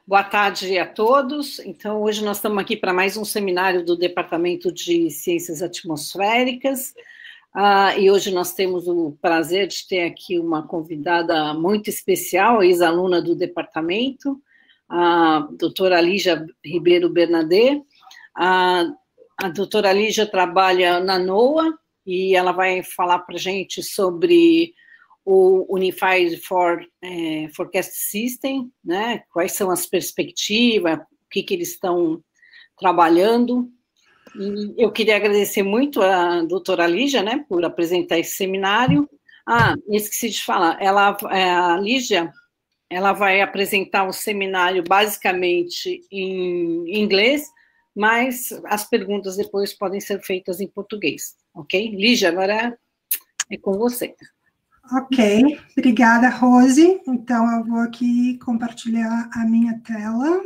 Boa tarde a todos. Então, hoje nós estamos aqui para mais um seminário do Departamento de Ciências Atmosféricas. E hoje nós temos o prazer de ter aqui uma convidada muito especial, ex-aluna do departamento, a doutora Lígia Ribeiro Bernardet. A doutora Lígia trabalha na NOAA e ela vai falar para a gente sobre o Unified Forecast System, né? Quais são as perspectivas, o que eles estão trabalhando. E eu queria agradecer muito a doutora Lígia, né, por apresentar esse seminário. Esqueci de falar, a Lígia, ela vai apresentar o seminário basicamente em inglês, mas as perguntas depois podem ser feitas em português, ok? Lígia, agora é com você. Ok, obrigada, Rose. Então, eu vou aqui compartilhar a minha tela.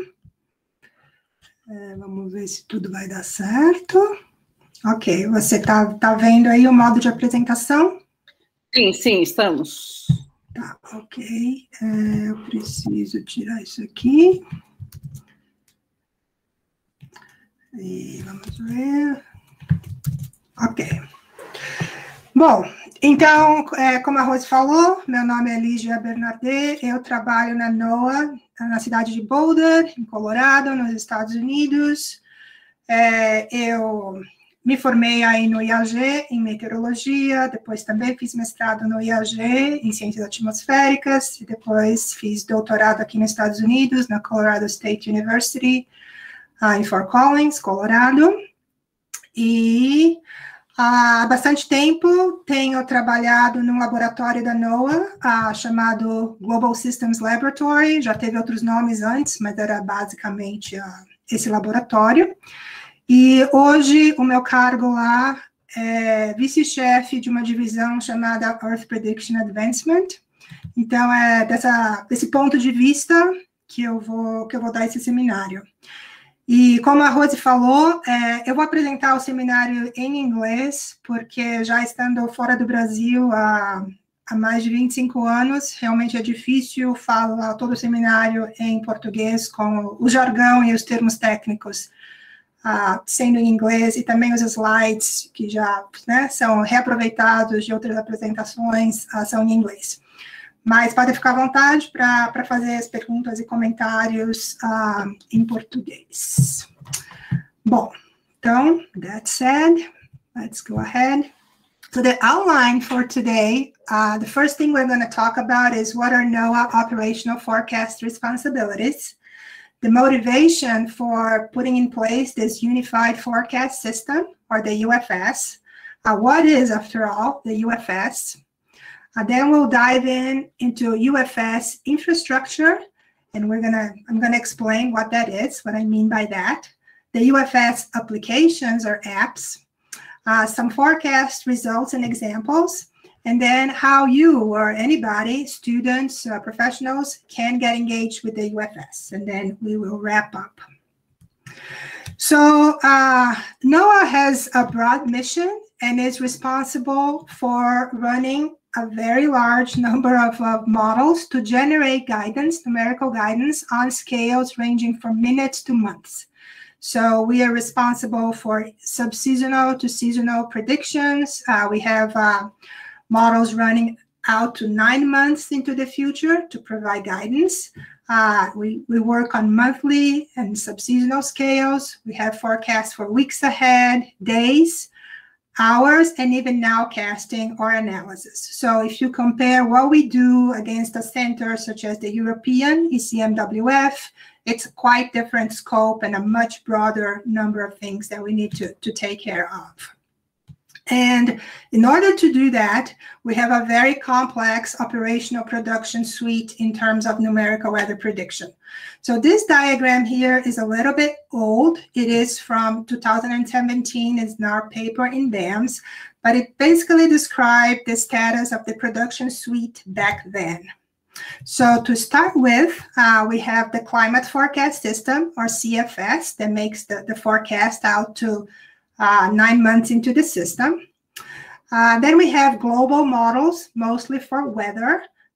Vamos ver se tudo vai dar certo. Ok, você tá vendo aí o modo de apresentação? Sim, estamos. Tá, ok. Eu preciso tirar isso aqui. E vamos ver. Ok. Bom, então, como a Rose falou, meu nome é Lígia Bernardet, eu trabalho na NOAA, na cidade de Boulder, em Colorado, nos Estados Unidos. Eu me formei aí no IAG, em meteorologia, depois também fiz mestrado no IAG, em ciências atmosféricas, e depois fiz doutorado aqui nos Estados Unidos, na Colorado State University, em Fort Collins, Colorado. E há bastante tempo tenho trabalhado num laboratório da NOAA, chamado Global Systems Laboratory, já teve outros nomes antes, mas era basicamente esse laboratório. E hoje o meu cargo lá é vice-chefe de uma divisão chamada Earth Prediction Advancement. Então, é desse ponto de vista que eu vou dar esse seminário. E como a Rose falou, eu vou apresentar o seminário em inglês, porque já estando fora do Brasil há mais de 25 anos, realmente é difícil falar todo o seminário em português, com o jargão e os termos técnicos sendo em inglês, e também os slides, que já são reaproveitados de outras apresentações, são em inglês. Mas pode ficar à vontade para fazer as perguntas e comentários em português. Bom, então, that said, let's go ahead. So the outline for today, the first thing we're going to talk about is what are NOAA operational forecast responsibilities, the motivation for putting in place this Unified Forecast System, or the UFS. What is, after all, the UFS? Then we'll dive into UFS infrastructure, and I'm gonna explain what that is, what I mean by that. The UFS applications or apps, some forecast results and examples, and then how you or anybody, students, professionals, can get engaged with the UFS, and then we will wrap up. So NOAA has a broad mission and is responsible for running a very large number of models to generate guidance, numerical guidance, on scales ranging from minutes to months. So we are responsible for subseasonal to seasonal predictions. We have models running out to 9 months into the future to provide guidance. We work on monthly and subseasonal scales. We have forecasts for weeks ahead, days, hours, and even nowcasting or analysis. So if you compare what we do against a center such as the European ECMWF, it's a quite different scope and a much broader number of things that we need to take care of. And in order to do that, we have a very complex operational production suite in terms of numerical weather prediction. So this diagram here is a little bit old. It is from 2017. It's in our paper in BAMS, but it basically described the status of the production suite back then. So to start with, we have the Climate Forecast System, or CFS, that makes the forecast out to 9 months into the system. Then we have global models, mostly for weather,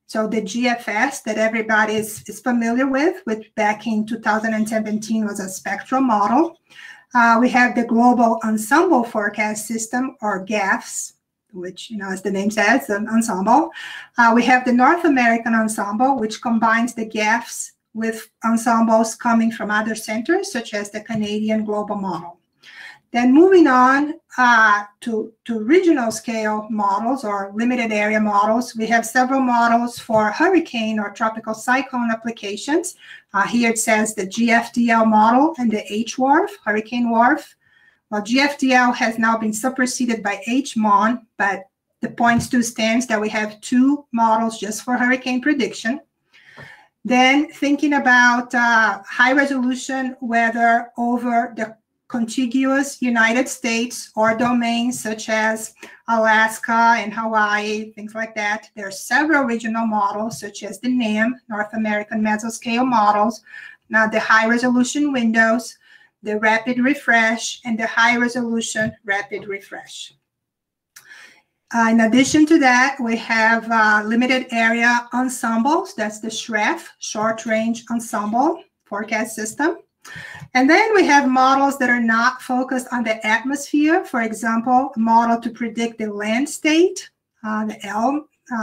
So the GFS that everybody is familiar with, which back in 2017 was a spectral model. We have the Global Ensemble Forecast System, or GAFS, which, as the name says, an ensemble. We have the North American Ensemble, which combines the GAFS with ensembles coming from other centers, such as the Canadian Global Model. Then moving on to regional scale models or limited area models, we have several models for hurricane or tropical cyclone applications. Here it says the GFDL model and the HWRF, Hurricane WRF. Well, GFDL has now been superseded by HMON, but the point still stands that we have two models just for hurricane prediction. Then thinking about high resolution weather over the contiguous United States or domains such as Alaska and Hawaii, things like that. There are several regional models such as the NAM, North American Mesoscale models, now the high resolution windows, the rapid refresh, and the high resolution rapid refresh. In addition to that, we have limited area ensembles. That's the SREF, short range ensemble forecast system. And then we have models that are not focused on the atmosphere. For example, a model to predict the land state, the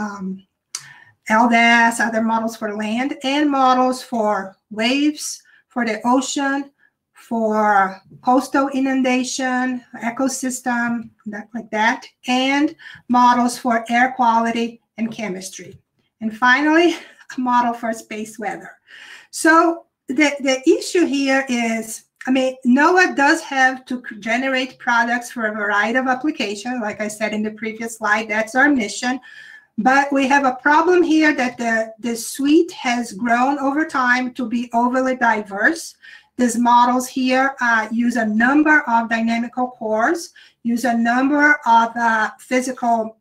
LDAS, other models for land, and models for waves, for the ocean, for coastal inundation, ecosystem, like that, and models for air quality and chemistry. And finally, a model for space weather. So the issue here is, NOAA does have to generate products for a variety of applications. Like I said in the previous slide, that's our mission. But we have a problem here that the suite has grown over time to be overly diverse. These models here use a number of dynamical cores, use a number of physical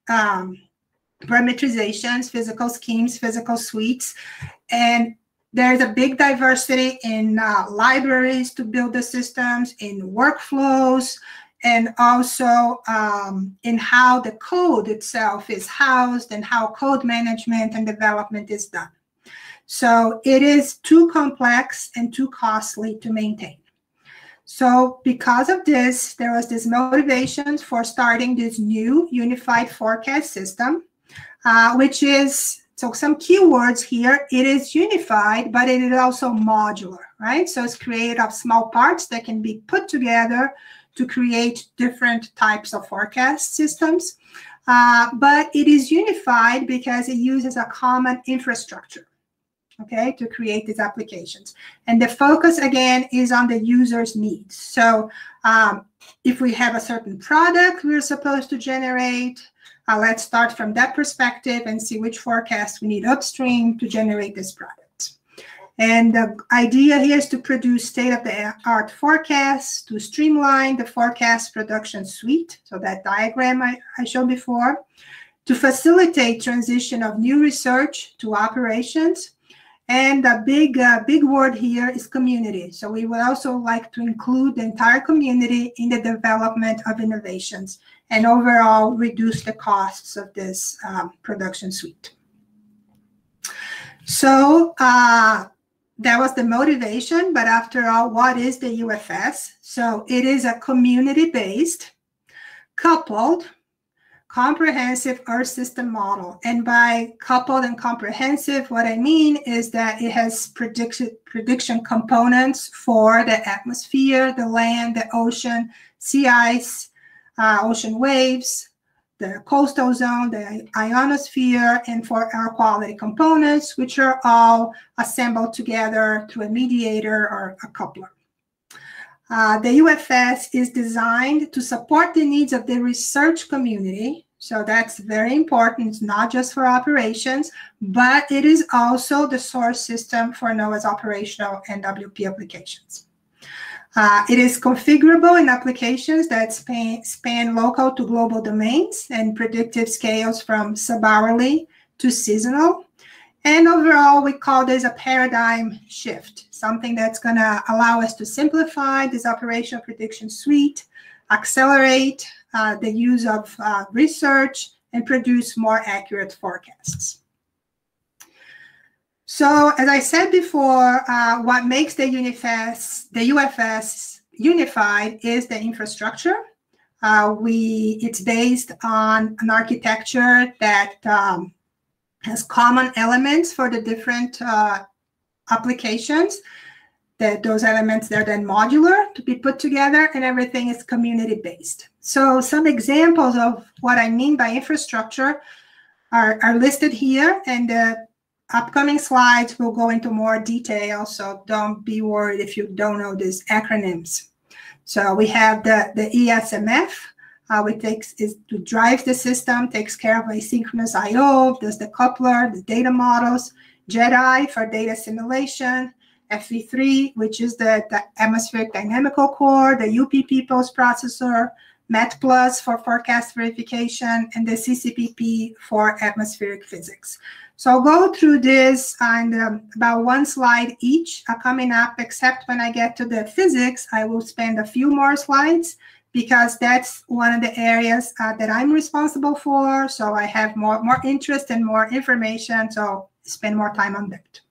parameterizations, physical schemes, physical suites, and there's a big diversity in libraries to build the systems, in workflows, and also in how the code itself is housed and how code management and development is done. So it is too complex and too costly to maintain. So because of this, there was this motivation for starting this new unified forecast system, which is, so some keywords here, it is unified, but it is also modular, right? So it's created of small parts that can be put together to create different types of forecast systems. But it is unified because it uses a common infrastructure, okay, to create these applications. And the focus, again, is on the user's needs. So if we have a certain product we're supposed to generate, let's start from that perspective and see which forecast we need upstream to generate this product. And the idea here is to produce state-of-the-art forecasts, to streamline the forecast production suite, so that diagram I showed before, to facilitate transition of new research to operations. And the big word here is community. So we would also like to include the entire community in the development of innovations and overall reduce the costs of this production suite. So that was the motivation, but after all, what is the UFS? So it is a community-based, coupled, comprehensive Earth system model. And by coupled and comprehensive, what I mean is that it has prediction components for the atmosphere, the land, the ocean, sea ice, ocean waves, the coastal zone, the ionosphere, and for air quality components, which are all assembled together through a mediator or a coupler. The UFS is designed to support the needs of the research community. So that's very important. It's not just for operations, but it is also the source system for NOAA's operational NWP applications. It is configurable in applications that span local to global domains and predictive scales from sub-hourly to seasonal. And overall, we call this a paradigm shift, something that's going to allow us to simplify this operational prediction suite, accelerate the use of research, and produce more accurate forecasts. So as I said before, what makes the UFS unified is the infrastructure. It's based on an architecture that has common elements for the different applications. Those elements, they're then modular to be put together, and everything is community-based. So some examples of what I mean by infrastructure are listed here, and the upcoming slides will go into more detail, so don't be worried if you don't know these acronyms. So we have the ESMF, which drives the system, takes care of asynchronous I/O, does the coupler, the data models, JEDI for data simulation, FV3, which is the atmospheric dynamical core, the UPP post-processor, MATPLUS for forecast verification, and the CCPP for atmospheric physics. So I'll go through this on about one slide each coming up, except when I get to the physics, I will spend a few more slides because that's one of the areas that I'm responsible for. So I have more interest and more information, so I'll spend more time on that.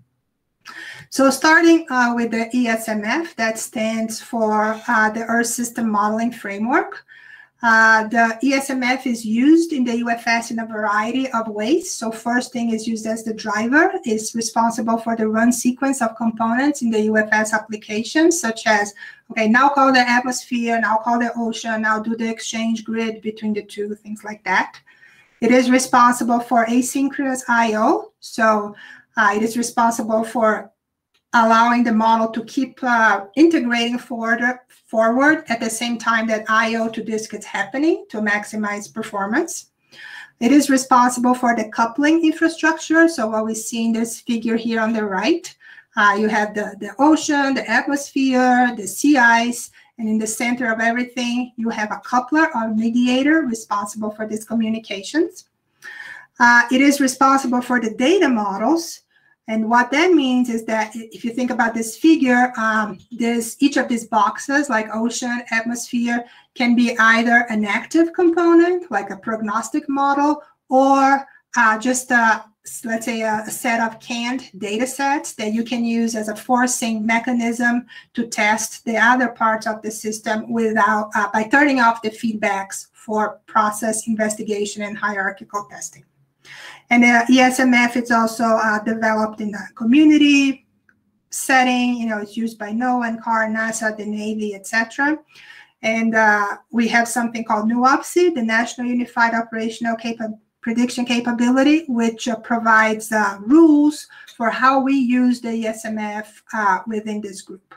So starting with the ESMF, that stands for the Earth System Modeling Framework. The ESMF is used in the UFS in a variety of ways. So first thing is used as the driver. It's responsible for the run sequence of components in the UFS applications, such as, okay, now call the atmosphere, now call the ocean, now do the exchange grid between the two, things like that. It is responsible for asynchronous I/O. So it is responsible for allowing the model to keep integrating forward at the same time that I/O to disk is happening to maximize performance. It is responsible for the coupling infrastructure. So what we see in this figure here on the right, you have the ocean, the atmosphere, the sea ice, and in the center of everything, you have a coupler or mediator responsible for these communications. It is responsible for the data models. And what that means is that if you think about this figure, each of these boxes, like ocean, atmosphere, can be either an active component, like a prognostic model, or just, let's say, a set of canned data sets that you can use as a forcing mechanism to test the other parts of the system without, by turning off the feedbacks for process investigation and hierarchical testing. And the ESMF is also developed in a community setting. You know, it's used by NOAA, NCAR, NASA, the Navy, etc. And we have something called NUOPSI, the National Unified Operational Prediction Capability, which provides rules for how we use the ESMF within this group.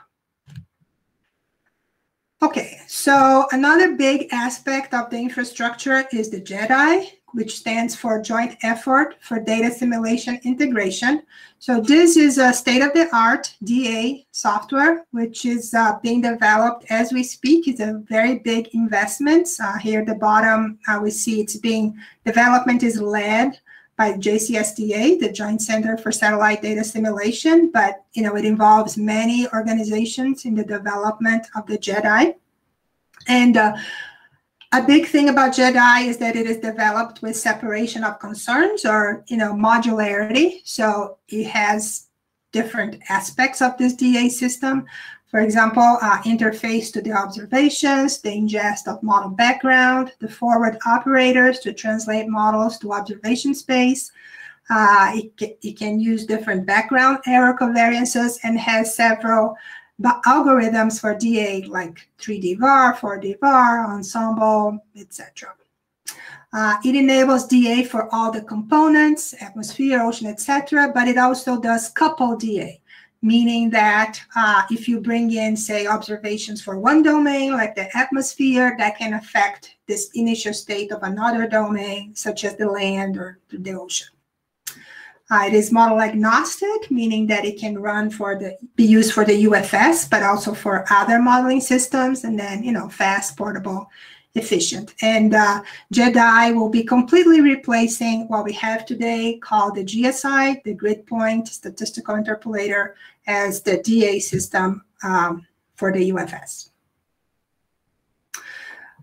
Okay, so another big aspect of the infrastructure is the JEDI, which stands for Joint Effort for Data Simulation Integration. So this is a state-of-the-art DA software, which is being developed as we speak. It's a very big investment. Here at the bottom, we see development is led by JCSDA, the Joint Center for Satellite Data Simulation, but you know, it involves many organizations in the development of the JEDI. And a big thing about JEDI is that it is developed with separation of concerns, or modularity. So it has different aspects of this DA system. For example, interface to the observations, the ingest of model background, the forward operators to translate models to observation space. It can use different background error covariances and has several algorithms for DA, like 3D VAR, 4D VAR, ensemble, etc. It enables DA for all the components, atmosphere, ocean, etc., but it also does couple DA, meaning that if you bring in, say, observations for one domain, like the atmosphere, that can affect this initial state of another domain, such as the land or the ocean. It is model agnostic, meaning that it can be used for the UFS, but also for other modeling systems, and then, fast, portable, efficient. And JEDI will be completely replacing what we have today called the GSI, the Grid Point Statistical Interpolator, as the DA system for the UFS.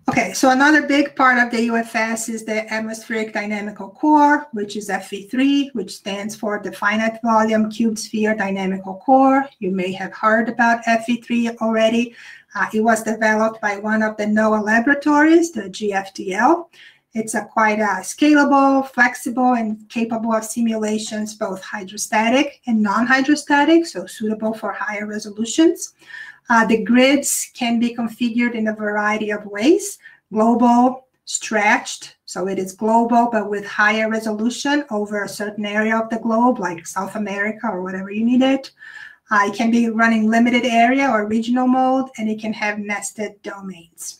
Okay, so another big part of the UFS is the atmospheric dynamical core, which is FV3, which stands for the finite volume cube sphere dynamical core. You may have heard about FV3 already. It was developed by one of the NOAA laboratories, the GFDL. It's a quite scalable, flexible, and capable of simulations, both hydrostatic and non-hydrostatic, so suitable for higher resolutions. The grids can be configured in a variety of ways: global, stretched, so it is global but with higher resolution over a certain area of the globe, like South America or whatever you need it. It can be running limited area or regional mode, and it can have nested domains.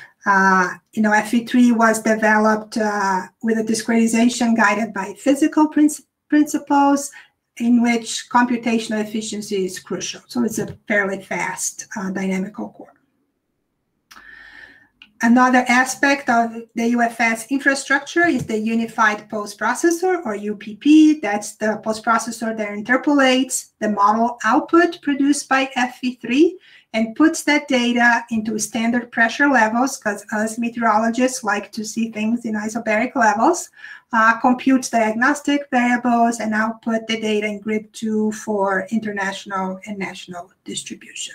FV3 was developed with a discretization guided by physical principles, in which computational efficiency is crucial. So it's a fairly fast dynamical core. Another aspect of the UFS infrastructure is the Unified Post-Processor, or UPP. That's the post-processor that interpolates the model output produced by FV3 and puts that data into standard pressure levels, because us meteorologists like to see things in isobaric levels, computes diagnostic variables, and output the data in GRIB2 for international and national distribution.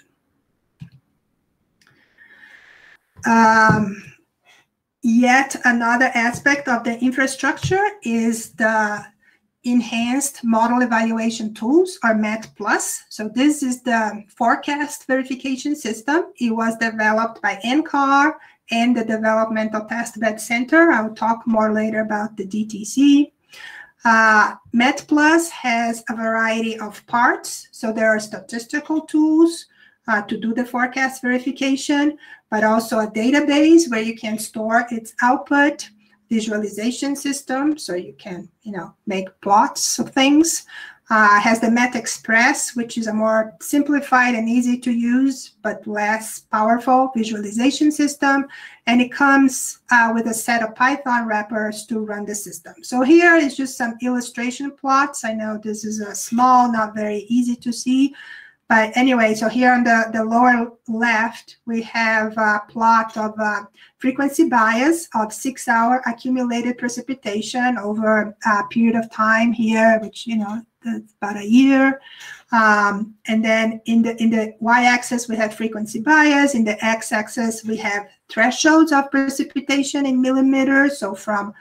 Yet another aspect of the infrastructure is the enhanced model evaluation tools, or MET+. So this is the forecast verification system. It was developed by NCAR and the Developmental Testbed Center. I'll talk more later about the DTC. MET+ has a variety of parts. So there are statistical tools to do the forecast verification, but also a database where you can store its output, visualization system, so you can, make plots of things. Has the MET Express, which is a more simplified and easy to use, but less powerful visualization system. And it comes with a set of Python wrappers to run the system. So here is just some illustration plots. I know this is a small, not very easy to see. But anyway, so here on the lower left, we have a plot of frequency bias of 6-hour accumulated precipitation over a period of time here, which, that's about a year. And then in the y-axis, we have frequency bias. In the x-axis, we have thresholds of precipitation in millimeters, so from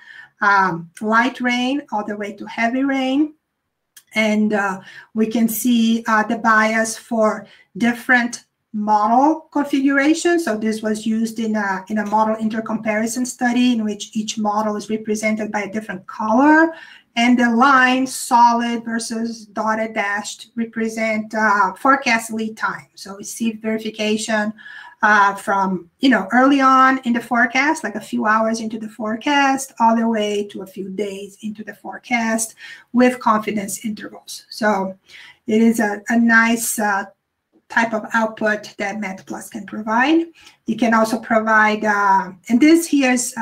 light rain all the way to heavy rain. And we can see the bias for different model configurations. So this was used in a model intercomparison study in which each model is represented by a different color. And the lines, solid versus dotted dashed, represent forecast lead time. So we see verification from, early on in the forecast, like a few hours into the forecast, all the way to a few days into the forecast with confidence intervals. So it is a nice type of output that MET+ can provide. You can also provide, and this here is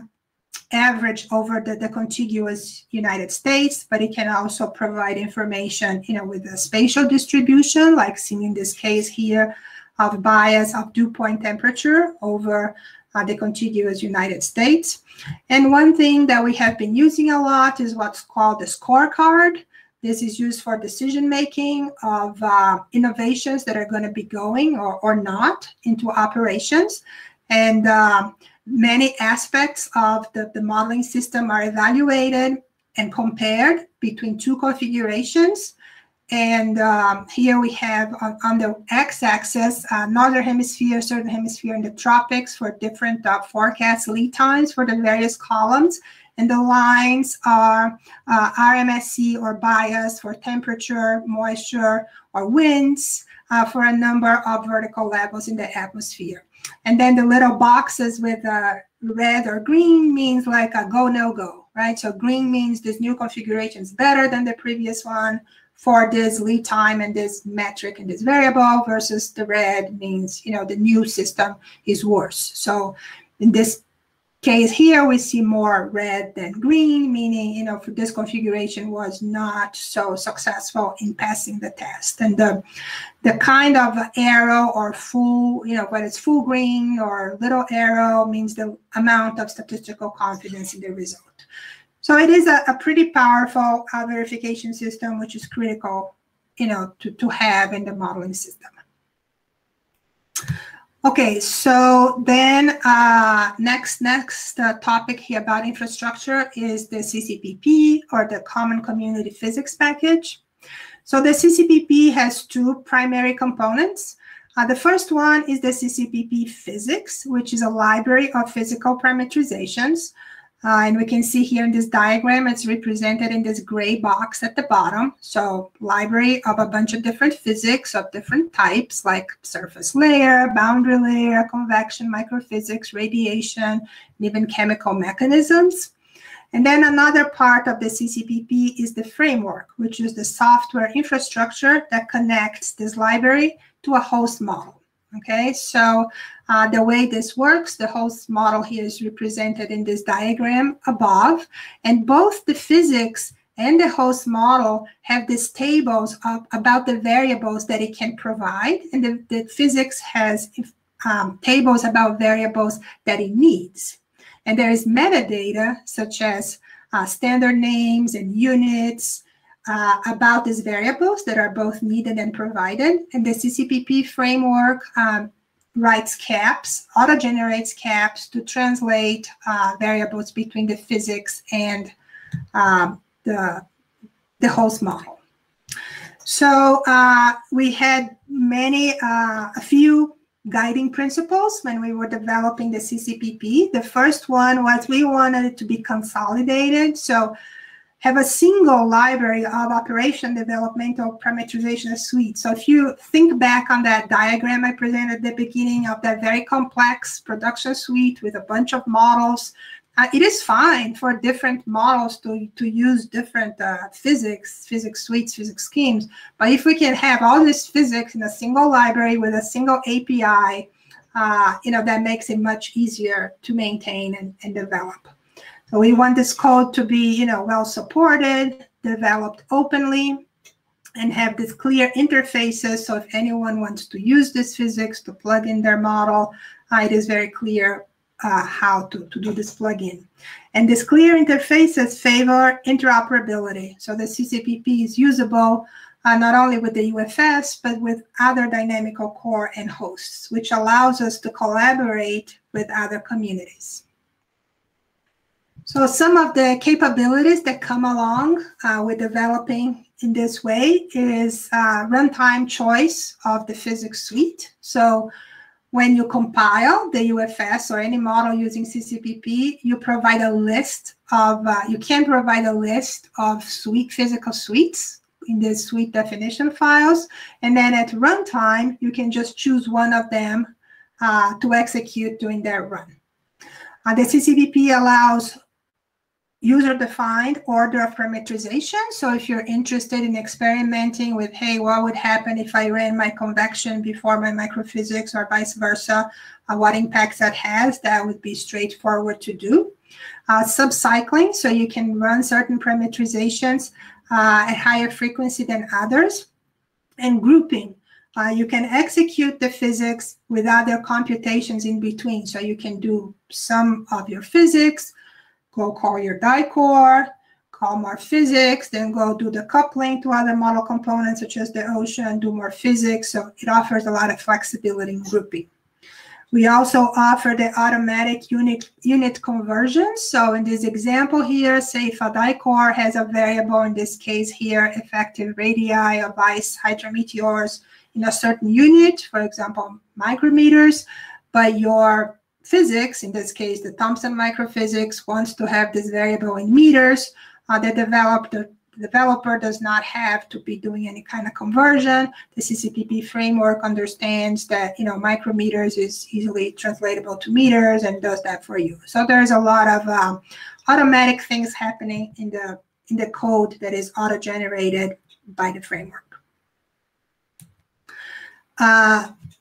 average over the contiguous United States, but it can also provide information, with the spatial distribution, like seen in this case here, of bias of dew point temperature over the contiguous United States. And one thing that we have been using a lot is what's called the scorecard. This is used for decision-making of innovations that are going to be going or not into operations. And many aspects of the modeling system are evaluated and compared between two configurations. And here we have on the x-axis, northern hemisphere, southern hemisphere, and the tropics for different forecast lead times for the various columns. And the lines are RMSE or bias for temperature, moisture, or winds for a number of vertical levels in the atmosphere. And then the little boxes with red or green means like a go, no go, right? So green means this new configuration is better than the previous one for this lead time and this metric and this variable, versus the red means, the new system is worse. So in this case here, we see more red than green, meaning, you know, for this configuration was not so successful in passing the test. And the kind of arrow or full, you know, whether it's full green or little arrow means the amount of statistical confidence in the result. So it is a pretty powerful verification system, which is critical, you know, to have in the modeling system. Okay, so then next topic here about infrastructure is the CCPP, or the Common Community Physics Package. So the CCPP has two primary components. The first one is the CCPP Physics, which is a library of physical parametrizations. And we can see here in this diagram, it's represented in this gray box at the bottom. So library of a bunch of different physics of different types, like surface layer, boundary layer, convection, microphysics, radiation, and even chemical mechanisms. And then another part of the CCPP is the framework, which is the software infrastructure that connects this library to a host model. Okay, so the way this works, the host model here is represented in this diagram above, and both the physics and the host model have these tables about the variables that it can provide, and the physics has tables about variables that it needs. And there is metadata, such as standard names and units, about these variables that are both needed and provided. And the CCPP framework writes caps, auto-generates caps to translate variables between the physics and the host model. So we had a few guiding principles when we were developing the CCPP. The first one was we wanted it to be consolidated. So have a single library of operation developmental parameterization suite. So if you think back on that diagram I presented at the beginning of that very complex production suite with a bunch of models, it is fine for different models to use different physics suites, physics schemes. But if we can have all this physics in a single library with a single API, you know, that makes it much easier to maintain and develop. So we want this code to be, you know, well supported, developed openly, and have this clear interfaces. So if anyone wants to use this physics to plug in their model, it is very clear how to do this plugin. And this clear interfaces favor interoperability. So the CCPP is usable not only with the UFS, but with other dynamical core and hosts, which allows us to collaborate with other communities. So some of the capabilities that come along with developing in this way is runtime choice of the physics suite. So when you compile the UFS or any model using CCPP, you provide a list of, you can provide a list of physical suites in the suite definition files. And then at runtime, you can just choose one of them to execute during their run. The CCPP allows user-defined order of parameterization. So if you're interested in experimenting with, hey, what would happen if I ran my convection before my microphysics or vice versa, what impacts that has, that would be straightforward to do. Subcycling, so you can run certain parameterizations at higher frequency than others. And grouping, you can execute the physics with other computations in between. So you can do some of your physics, go call your DICOR, call more physics, then go do the coupling to other model components such as the ocean, do more physics. So it offers a lot of flexibility in grouping. We also offer the automatic unit conversions. So in this example here, say if a DICOR has a variable, in this case here, effective radii of ice hydrometeors in a certain unit, for example, micrometers, but your physics, in this case, the Thomson microphysics, wants to have this variable in meters. The developer does not have to be doing any kind of conversion. The CCPP framework understands that, you know, micrometers is easily translatable to meters and does that for you. So there's a lot of automatic things happening in the code that is auto-generated by the framework.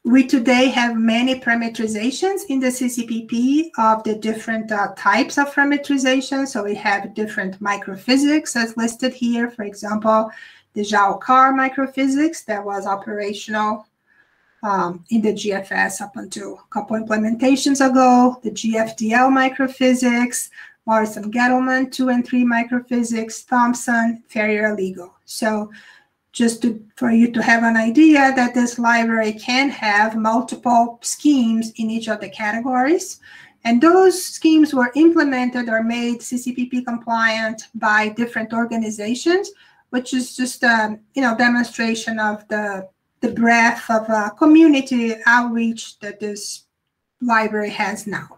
we today have many parameterizations in the CCPP of the different types of parameterization. So we have different microphysics as listed here. For example, the Zhao-Carr microphysics that was operational in the GFS up until a couple implementations ago, the GFDL microphysics, Morrison-Gettleman 2 and 3 microphysics, Thompson, Ferrier-Aligo. So just for you to have an idea that this library can have multiple schemes in each of the categories. And those schemes were implemented or made CCPP compliant by different organizations, which is just a demonstration of the breadth of community outreach that this library has now.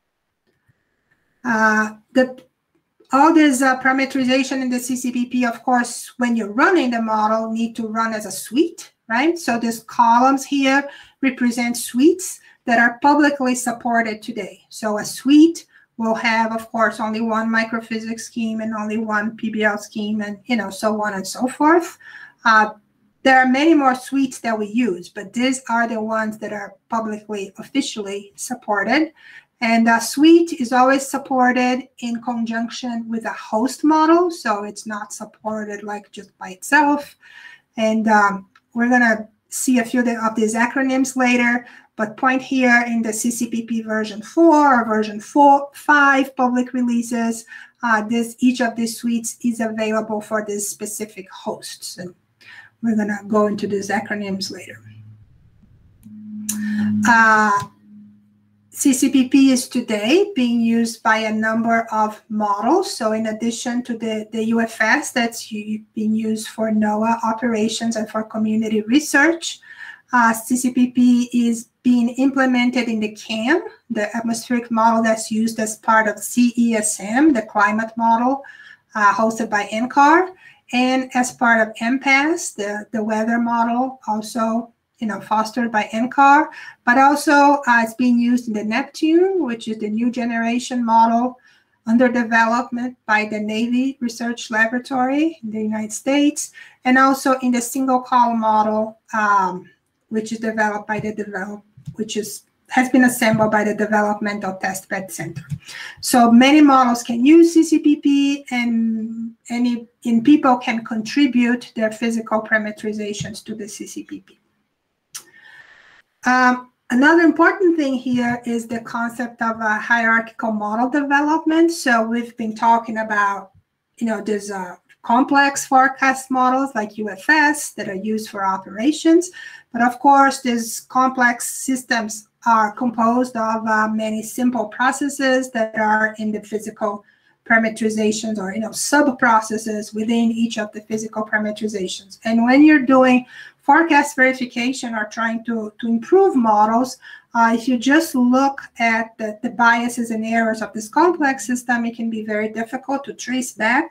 All this parameterization in the CCPP, of course, when you're running the model, need to run as a suite, right? So these columns here represent suites that are publicly supported today. So a suite will have, of course, only one microphysics scheme and only one PBL scheme, and so on and so forth. There are many more suites that we use, but these are the ones that are publicly, officially supported. And a suite is always supported in conjunction with a host model, so it's not supported like just by itself. And we're going to see a few of these acronyms later, but point here in the CCPP version 4 or version 5 public releases, each of these suites is available for these specific hosts. And we're going to go into these acronyms later. CCPP is today being used by a number of models. So in addition to the UFS that's being used for NOAA operations and for community research, CCPP is being implemented in the CAM, the atmospheric model that's used as part of CESM, the climate model hosted by NCAR, and as part of MPAS, the weather model, also fostered by NCAR, but also it's being used in the Neptune, which is the new generation model under development by the Navy Research Laboratory in the United States, and also in the single column model, which is developed by has been assembled by the Developmental Testbed Center. So many models can use CCPP, and people can contribute their physical parameterizations to the CCPP. Another important thing here is the concept of a hierarchical model development. So we've been talking about, there's complex forecast models like UFS that are used for operations. But of course, these complex systems are composed of many simple processes that are in the physical parameterizations or, sub-processes within each of the physical parameterizations. And when you're doing forecast verification or trying to improve models, if you just look at the biases and errors of this complex system, it can be very difficult to trace back,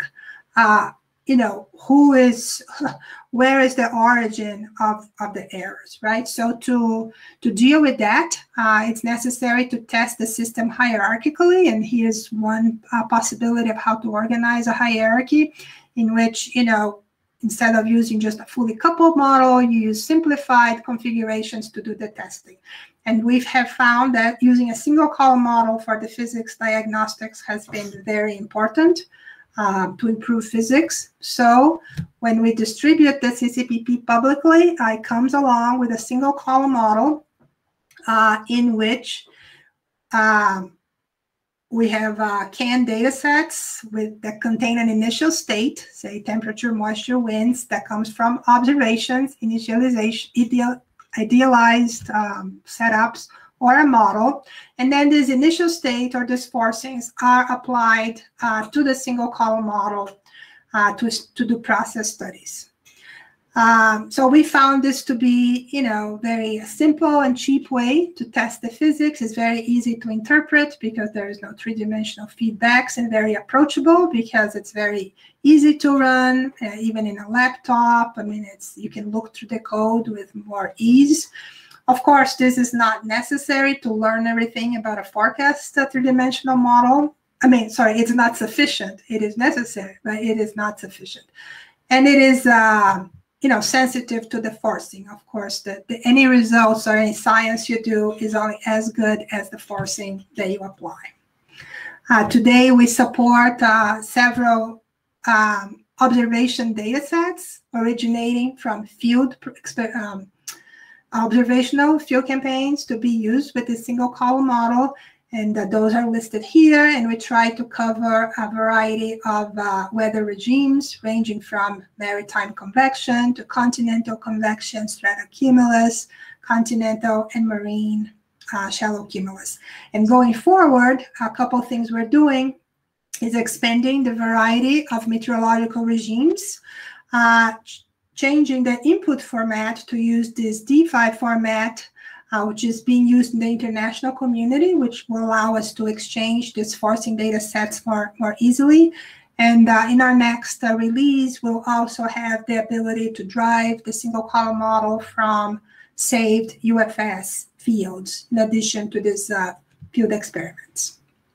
where is the origin of the errors, right? So to deal with that, it's necessary to test the system hierarchically. And here's one possibility of how to organize a hierarchy in which, instead of using just a fully coupled model, you use simplified configurations to do the testing. And we have found that using a single column model for the physics diagnostics has been very important to improve physics. So when we distribute the CCPP publicly, it comes along with a single column model in which we have CAN data sets that contain an initial state, say temperature, moisture, winds, that comes from observations, initialization, idealized setups, or a model. And then this initial state or these forcings are applied to the single column model to do process studies. So we found this to be, very simple and cheap way to test the physics. It's very easy to interpret because there is no three-dimensional feedbacks, and very approachable because it's very easy to run, even in a laptop. I mean, you can look through the code with more ease. Of course, this is not necessary to learn everything about a forecast three-dimensional model. It's not sufficient. It is necessary, but it is not sufficient. And it is sensitive to the forcing. Of course, any results or any science you do is only as good as the forcing that you apply. Today, we support several observation data sets originating from observational field campaigns to be used with the single column model. And those are listed here. And we try to cover a variety of weather regimes, ranging from maritime convection to continental convection, stratocumulus, continental and marine shallow cumulus. And going forward, a couple of things we're doing is expanding the variety of meteorological regimes, changing the input format to use this D5 format, which is being used in the international community, which will allow us to exchange these forcing data sets more easily. And in our next release, we'll also have the ability to drive the single column model from saved UFS fields, in addition to these field experiments.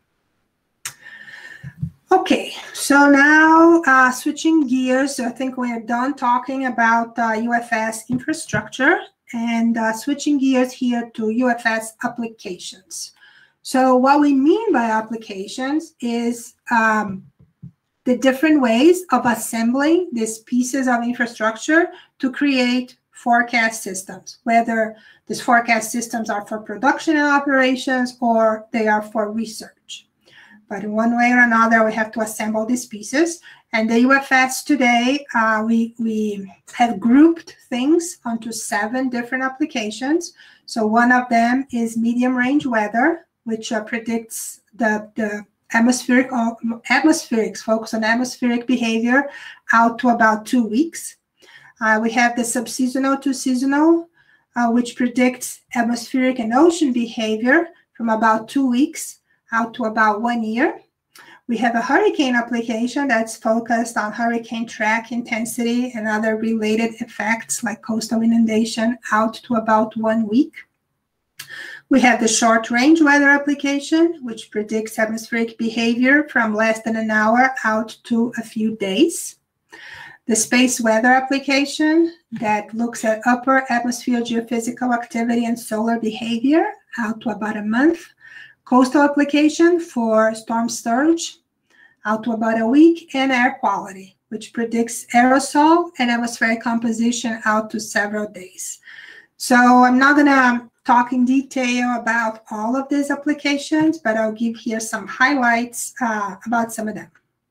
Okay, so now switching gears, I think we are done talking about UFS infrastructure, and switching gears here to UFS applications. So what we mean by applications is the different ways of assembling these pieces of infrastructure to create forecast systems, whether these forecast systems are for production and operations or they are for research. But in one way or another, we have to assemble these pieces. And the UFS today, we have grouped things onto 7 different applications. So one of them is medium range weather, which predicts the atmospherics, focus on atmospheric behavior out to about 2 weeks. We have the subseasonal to seasonal, which predicts atmospheric and ocean behavior from about 2 weeks out to about 1 year. We have a hurricane application that's focused on hurricane track intensity and other related effects like coastal inundation out to about 1 week. We have the short range weather application, which predicts atmospheric behavior from less than an hour out to a few days. The space weather application that looks at upper atmosphere geophysical activity and solar behavior out to about a month. Coastal application for storm surge out to about a week, and air quality, which predicts aerosol and atmospheric composition out to several days. So I'm not going to talk in detail about all of these applications, but I'll give here some highlights about some of them.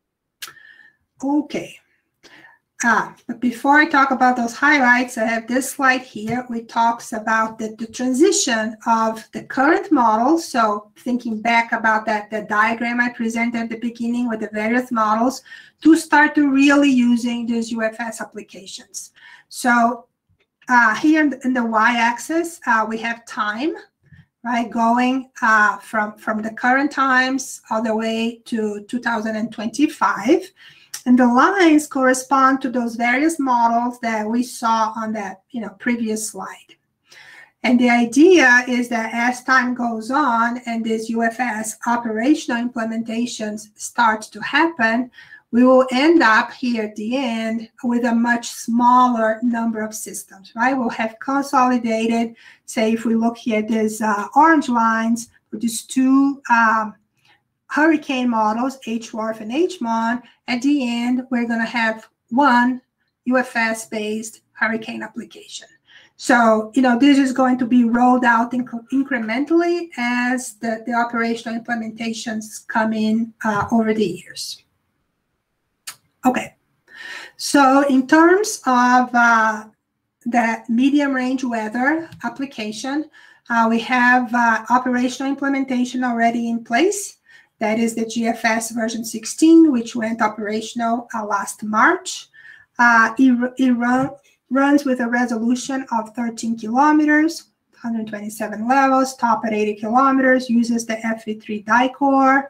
Okay. But before I talk about those highlights, I have this slide here which talks about the transition of the current model. So thinking back about the diagram I presented at the beginning with the various models to start to really using these UFS applications. So here in the y-axis, we have time, right, going from the current times all the way to 2025. And the lines correspond to those various models that we saw on that previous slide. And the idea is that as time goes on and these UFS operational implementations start to happen, we will end up here at the end with a much smaller number of systems, right? We'll have consolidated, say if we look here at these orange lines, with these 2 hurricane models, HWRF and HMON. At the end, we're going to have 1 UFS-based hurricane application. So, this is going to be rolled out incrementally as the operational implementations come in over the years. Okay, so in terms of the medium range weather application, we have operational implementation already in place. That is the GFS version 16, which went operational last March. It runs with a resolution of 13 kilometers, 127 levels, top at 80 kilometers, uses the FV3 DICOR.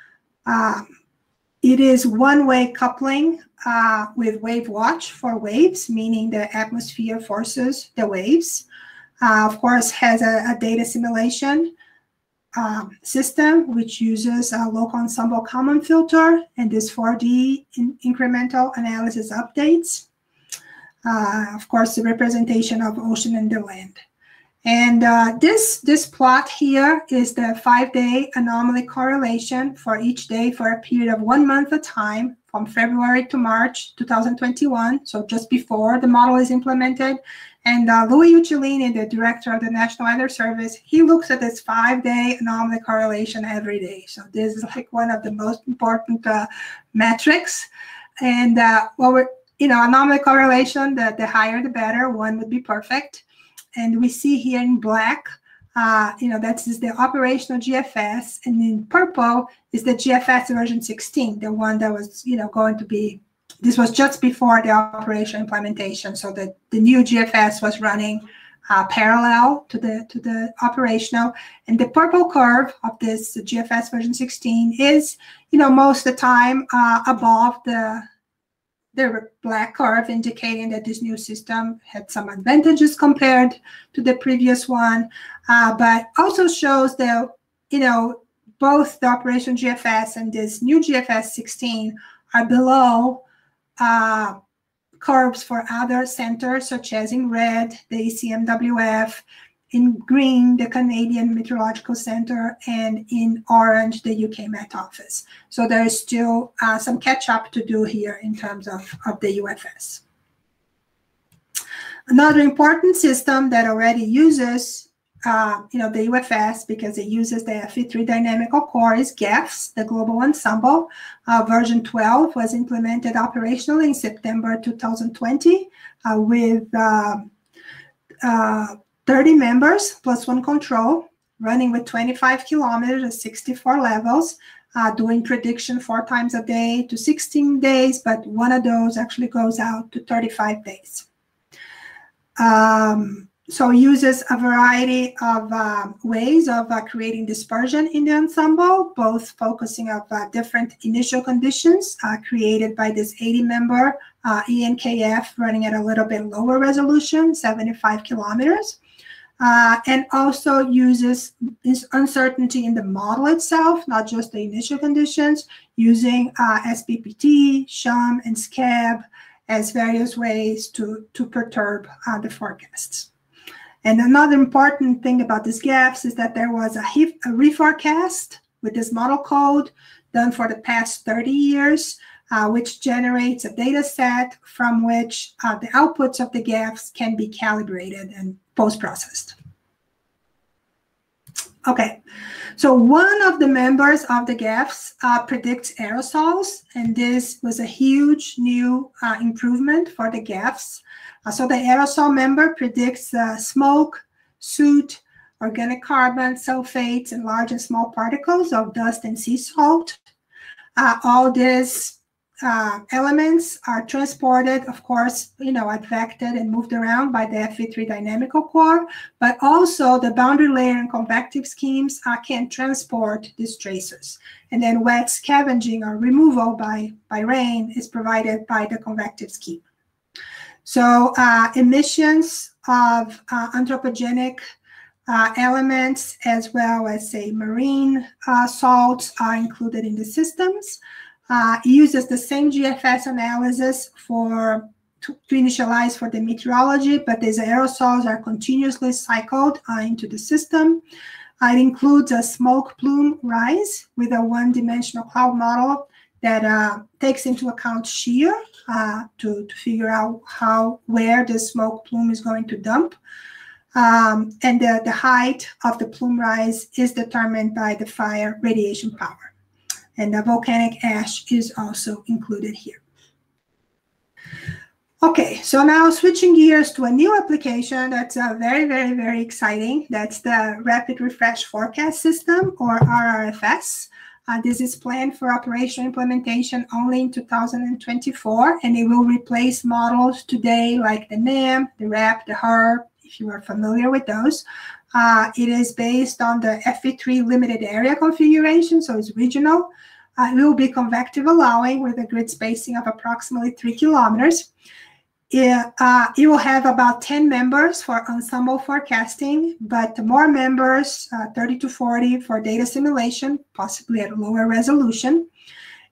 It is one-way coupling with Wave Watch for waves, meaning the atmosphere forces the waves. Of course, has a data simulation system, which uses a local ensemble common filter and this 4D incremental analysis updates. of course, the representation of ocean and the land. And this plot here is the 5-day anomaly correlation for each day for a period of 1 month at a time, from February to March 2021, so just before the model is implemented. And Louis Uccellini, the director of the National Weather Service, he looks at this 5-day anomaly correlation every day. So this is like one of the most important metrics. And anomaly correlation, the higher the better, 1 would be perfect. And we see here in black, that's the operational GFS, and in purple is the GFS version 16, the one that was, going to be, this was just before the operational implementation, so that the new GFS was running parallel to the operational. And the purple curve of this GFS version 16 is, most of the time above the black curve, indicating that this new system had some advantages compared to the previous one, but also shows that, both the operation GFS and this new GFS 16 are below curves for other centers, such as in red, the ECMWF, in green, the Canadian Meteorological Center, and in orange, the UK Met Office. So there is still some catch-up to do here in terms of the UFS. Another important system that already uses the UFS, because it uses the FE3 dynamical core, is GEFS, the Global Ensemble. Version 12 was implemented operationally in September 2020 with 30 members plus 1 control, running with 25 kilometers at 64 levels, doing prediction 4 times a day to 16 days, but one of those actually goes out to 35 days. So uses a variety of ways of creating dispersion in the ensemble, both focusing on different initial conditions created by this 80-member ENKF running at a little bit lower resolution, 75 kilometers. And also uses this uncertainty in the model itself, not just the initial conditions, using SPPT, SHUM, and SCAB as various ways to perturb the forecasts. And another important thing about this GEFS is that there was a reforecast with this model code done for the past 30 years, which generates a data set from which the outputs of the GEFS can be calibrated and post-processed. Okay, so one of the members of the GEFS predicts aerosols, and this was a huge new improvement for the GEFS. So the aerosol member predicts smoke, soot, organic carbon, sulfates, and large and small particles of dust and sea salt. All these elements are transported, of course, advected and moved around by the FE3 dynamical core, but also the boundary layer and convective schemes can transport these tracers. And then wet scavenging or removal by rain is provided by the convective scheme. So emissions of anthropogenic elements, as well as, say, marine salts, are included in the systems. It uses the same GFS analysis to initialize for the meteorology, but these aerosols are continuously cycled into the system. It includes a smoke plume rise with a one-dimensional cloud model that takes into account shear to figure out where the smoke plume is going to dump. And the height of the plume rise is determined by the fire radiation power. And the volcanic ash is also included here. Okay, so now switching gears to a new application that's very, very, very exciting. That's the Rapid Refresh Forecast System, or RRFS. This is planned for operational implementation only in 2024, and it will replace models today like the NAM, the RAP, the HERB, if you are familiar with those. It is based on the FE3 limited area configuration, so it's regional. It will be convective allowing with a grid spacing of approximately 3 kilometers. It will have about 10 members for ensemble forecasting, but more members, 30 to 40 for data simulation, possibly at a lower resolution.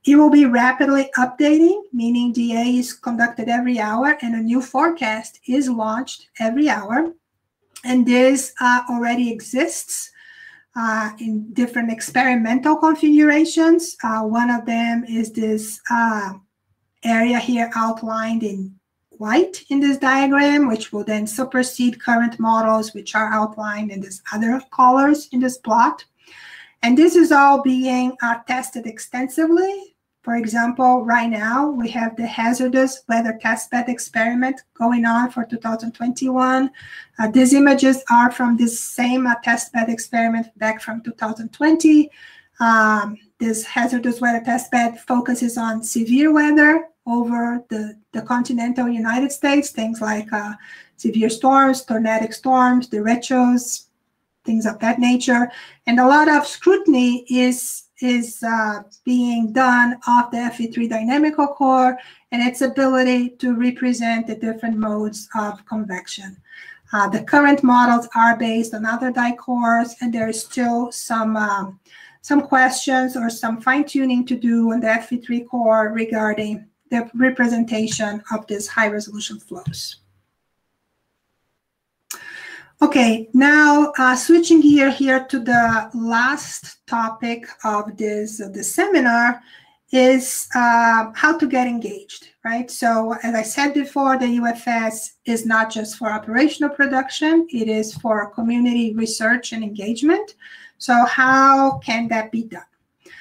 It will be rapidly updating, meaning DA is conducted every hour and a new forecast is launched every hour. And this already exists in different experimental configurations. One of them is this area here outlined in white in this diagram, which will then supersede current models, which are outlined in these other colors in this plot. And this is all being tested extensively. For example, right now, we have the hazardous weather testbed experiment going on for 2021. These images are from this same testbed experiment back from 2020. This hazardous weather testbed focuses on severe weather over the continental United States, things like severe storms, tornadic storms, derechos, things of that nature. And a lot of scrutiny is being done of the FE3 dynamical core and its ability to represent the different modes of convection. The current models are based on other dicores, and there is still some questions or some fine-tuning to do on the FE3 core regarding the representation of these high-resolution flows. Okay, now switching gear here to the last topic of this seminar is how to get engaged, right? So as I said before, the UFS is not just for operational production, it is for community research and engagement. So how can that be done?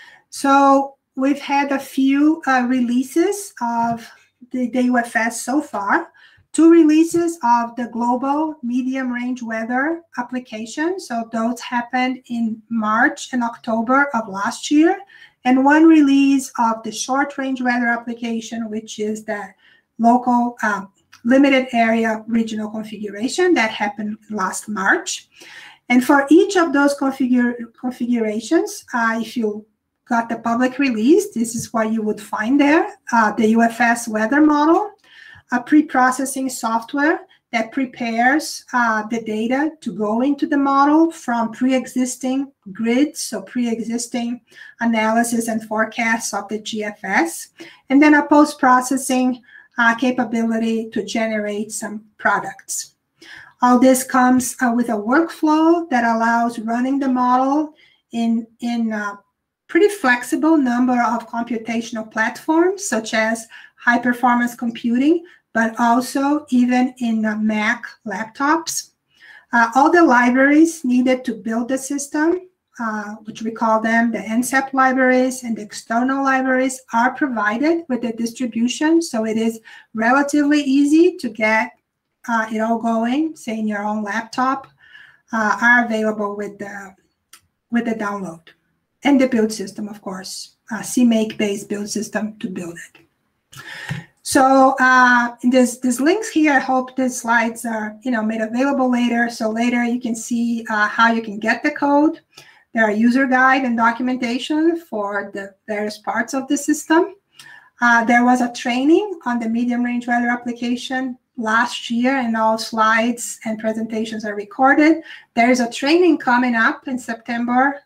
So we've had a few releases of the UFS so far. 2 releases of the global medium range weather application. So those happened in March and October of last year. And 1 release of the short range weather application, which is the local limited area regional configuration that happened last March. And for each of those configurations, if you got the public release, this is what you would find there, the UFS weather model, a pre-processing software that prepares the data to go into the model from pre-existing grids, so pre-existing analysis and forecasts of the GFS, and then a post-processing capability to generate some products. All this comes with a workflow that allows running the model in a pretty flexible number of computational platforms, such as high-performance computing, but also even in Mac laptops. All the libraries needed to build the system, which we call them the NCEP libraries and the external libraries, are provided with the distribution. So it is relatively easy to get it all going, say in your own laptop, are available with the download. And the build system, of course, CMake-based build system to build it. So there's links here. I hope the slides are made available later. So later you can see how you can get the code. There are user guide and documentation for the various parts of the system. There was a training on the medium range weather application last year, and all slides and presentations are recorded. There is a training coming up in September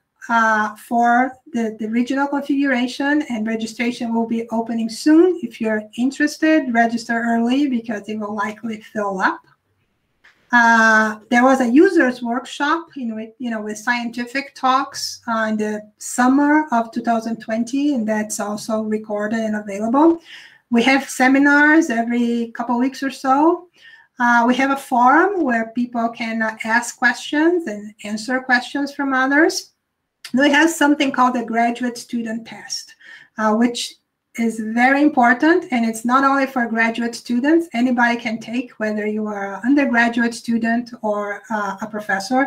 for the regional configuration, and registration will be opening soon. If you're interested, register early because it will likely fill up. There was a users workshop with scientific talks in the summer of 2020, and that's also recorded and available. We have seminars every couple weeks or so. We have a forum where people can ask questions and answer questions from others. We have something called the graduate student test, which is very important, and it's not only for graduate students. Anybody can take, whether you are an undergraduate student or a professor.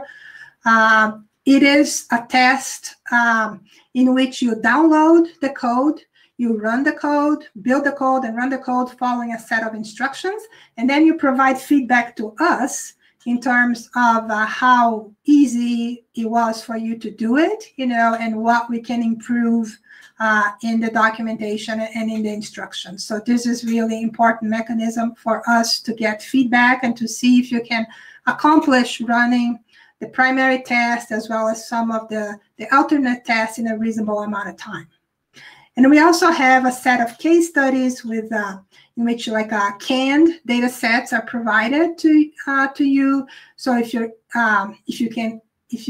It is a test in which you download the code, you run the code, build the code, and run the code following a set of instructions, and then you provide feedback to us in terms of how easy it was for you to do it, and what we can improve in the documentation and in the instructions. So this is really important mechanism for us to get feedback and to see if you can accomplish running the primary test as well as some of the alternate tests in a reasonable amount of time. And we also have a set of case studies with in which like canned data sets are provided to you. So if you can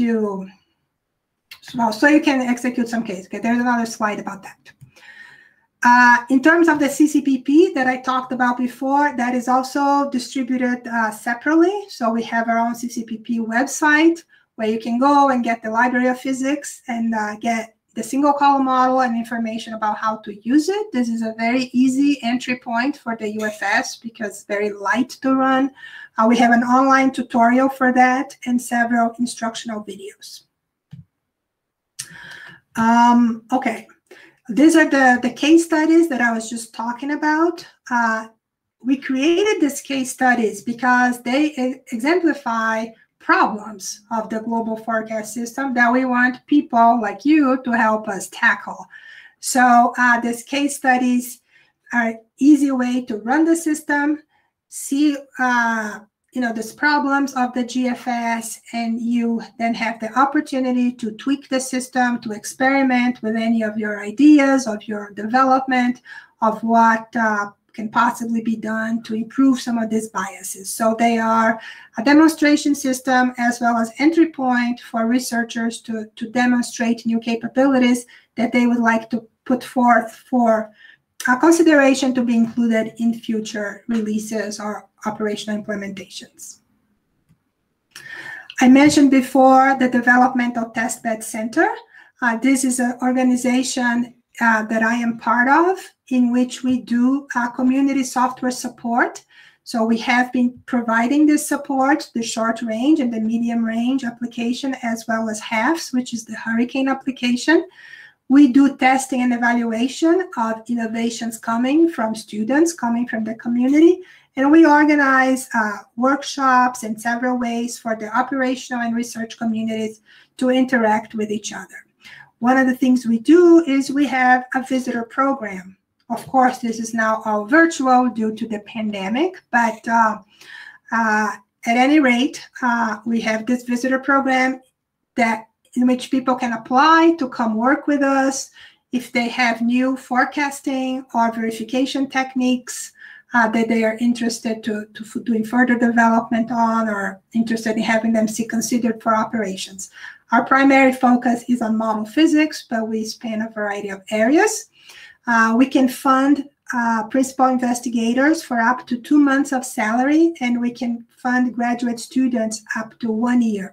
execute some case. Okay, there's another slide about that. In terms of the CCPP that I talked about before, that is also distributed separately. So we have our own CCPP website where you can go and get the Library of Physics and get the single column model and information about how to use it. This is a very easy entry point for the UFS because it's very light to run. We have an online tutorial for that and several instructional videos. Okay. These are the case studies that I was just talking about. We created these case studies because they exemplify problems of the global forecast system that we want people like you to help us tackle. So these case studies are an easy way to run the system, see these problems of the GFS, and you then have the opportunity to tweak the system, to experiment with any of your ideas of your development of what can possibly be done to improve some of these biases. So they are a demonstration system as well as entry point for researchers to demonstrate new capabilities that they would like to put forth for consideration to be included in future releases or operational implementations. I mentioned before the Developmental Testbed Center. This is an organization that I am part of, in which we do community software support. So we have been providing this support, the short range and the medium range application, as well as HAFS, which is the hurricane application. We do testing and evaluation of innovations coming from students, coming from the community, and we organize workshops in several ways for the operational and research communities to interact with each other. One of the things we do is we have a visitor program. Of course, this is now all virtual due to the pandemic, but at any rate, we have this visitor program in which people can apply to come work with us if they have new forecasting or verification techniques that they are interested to doing further development on, or interested in having them considered for operations. Our primary focus is on model physics, but we span a variety of areas. We can fund principal investigators for up to 2 months of salary, and we can fund graduate students up to 1 year.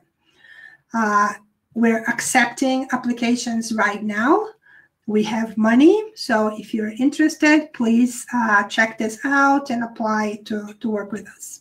We're accepting applications right now. We have money, so if you're interested, please check this out and apply to work with us.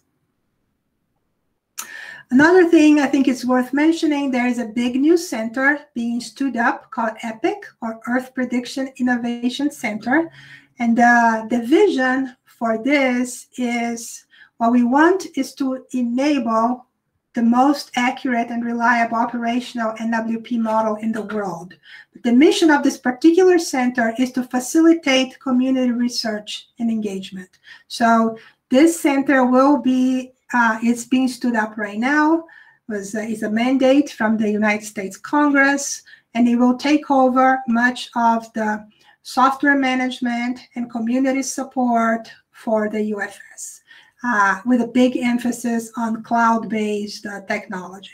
Another thing I think it's worth mentioning, there is a big new center being stood up called EPIC, or Earth Prediction Innovation Center. And the vision for this is, what we want is to enable the most accurate and reliable operational NWP model in the world. The mission of this particular center is to facilitate community research and engagement. So this center will be, it's being stood up right now. It's a mandate from the United States Congress, and it will take over much of the software management and community support for the UFS. With a big emphasis on cloud-based technology.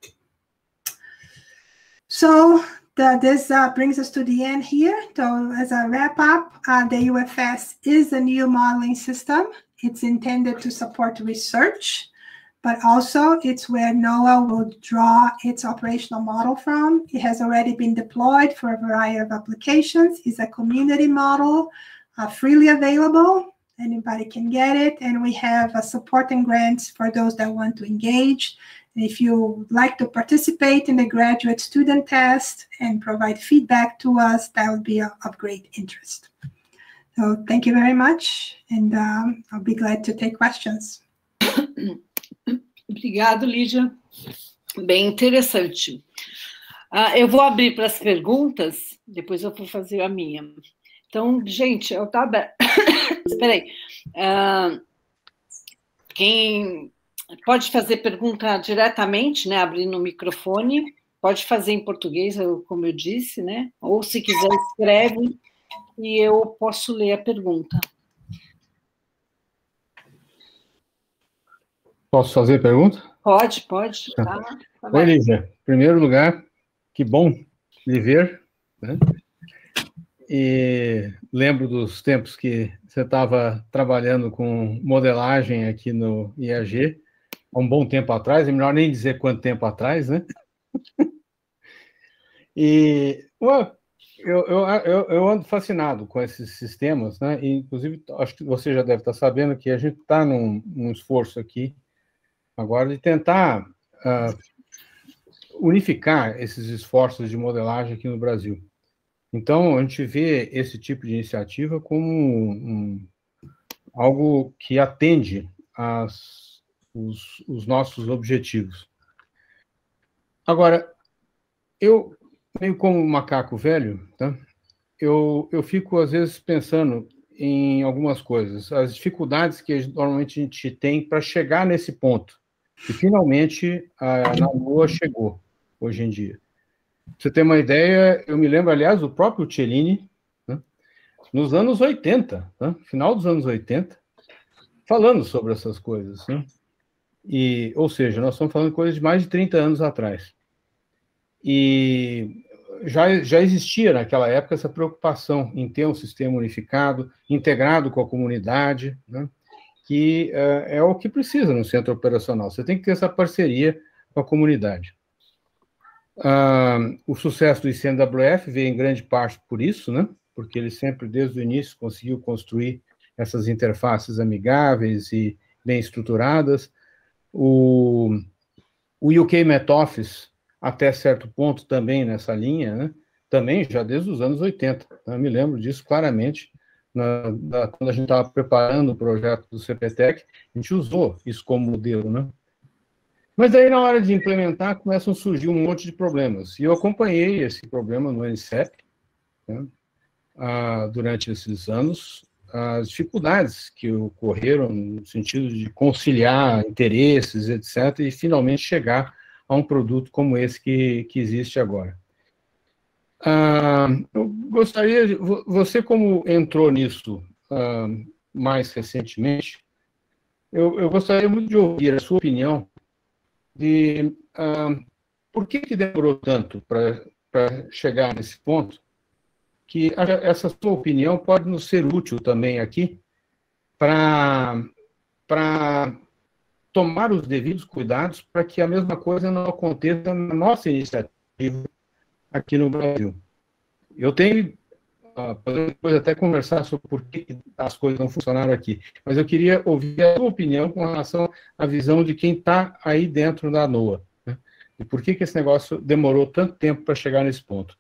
So this brings us to the end here. So as a wrap up, the UFS is a new modeling system. It's intended to support research, but also it's where NOAA will draw its operational model from. It has already been deployed for a variety of applications. It's a community model, freely available. Anybody can get it, and we have a support and grants for those that want to engage. And if you would like to participate in the graduate student test and provide feedback to us, that would be of great interest. So thank you very much, and I'll be glad to take questions. Obrigado, Lígia. Bem interessante. Eu vou abrir para as perguntas, depois eu vou fazer a minha. Então, gente, eu estou aberta. Espera aí. Quem pode fazer pergunta diretamente, né? Abrindo o microfone. Pode fazer em português, como eu disse, né? Ou se quiser, escreve. e eu posso ler a pergunta. Posso fazer a pergunta? Pode. Tá Oi, Lígia. Em primeiro lugar, que bom lhe ver, né? E lembro dos tempos que você estava trabalhando com modelagem aqui no IAG, há um bom tempo atrás, é melhor nem dizer quanto tempo atrás, né? E eu ando fascinado com esses sistemas, né? E, inclusive, acho que você já deve estar sabendo que a gente está num esforço aqui agora de tentar unificar esses esforços de modelagem aqui no Brasil. Então, a gente vê esse tipo de iniciativa como algo que atende os nossos objetivos. Agora, eu, meio como um macaco velho, tá? Eu fico, às vezes, pensando em algumas coisas, as dificuldades que normalmente a gente tem para chegar nesse ponto, que finalmente a NANOA chegou, hoje em dia. Pra você ter uma ideia, eu me lembro, aliás, do próprio Cellini, né, nos anos 80, né, final dos anos 80, falando sobre essas coisas, né? Ou seja, nós estamos falando de coisas de mais de 30 anos atrás. E já existia naquela época essa preocupação em ter um sistema unificado, integrado com a comunidade, né, que é o que precisa no centro operacional. Você tem que ter essa parceria com a comunidade. O sucesso do ICMWF veio em grande parte por isso, né? Porque ele sempre, desde o início, conseguiu construir essas interfaces amigáveis e bem estruturadas. O UK Met Office, até certo ponto, também nessa linha, né? Também já desde os anos 80. Eu me lembro disso claramente, quando a gente estava preparando o projeto do CPTEC, a gente usou isso como modelo, né? Mas aí, na hora de implementar, começam a surgir um monte de problemas. E eu acompanhei esse problema no NCEP, né, durante esses anos, as dificuldades que ocorreram no sentido de conciliar interesses, etc., e finalmente chegar a um produto como esse que existe agora. Eu gostaria, você como entrou nisso mais recentemente, eu gostaria muito de ouvir a sua opinião de por que demorou tanto para chegar nesse ponto, que essa sua opinião pode nos ser útil também aqui para tomar os devidos cuidados para que a mesma coisa não aconteça na nossa iniciativa aqui no Brasil. Eu tenho, podemos depois até conversar sobre por que as coisas não funcionaram aqui, mas eu queria ouvir a sua opinião com relação à visão de quem está aí dentro da NOAA, né? E por que esse negócio demorou tanto tempo para chegar nesse ponto?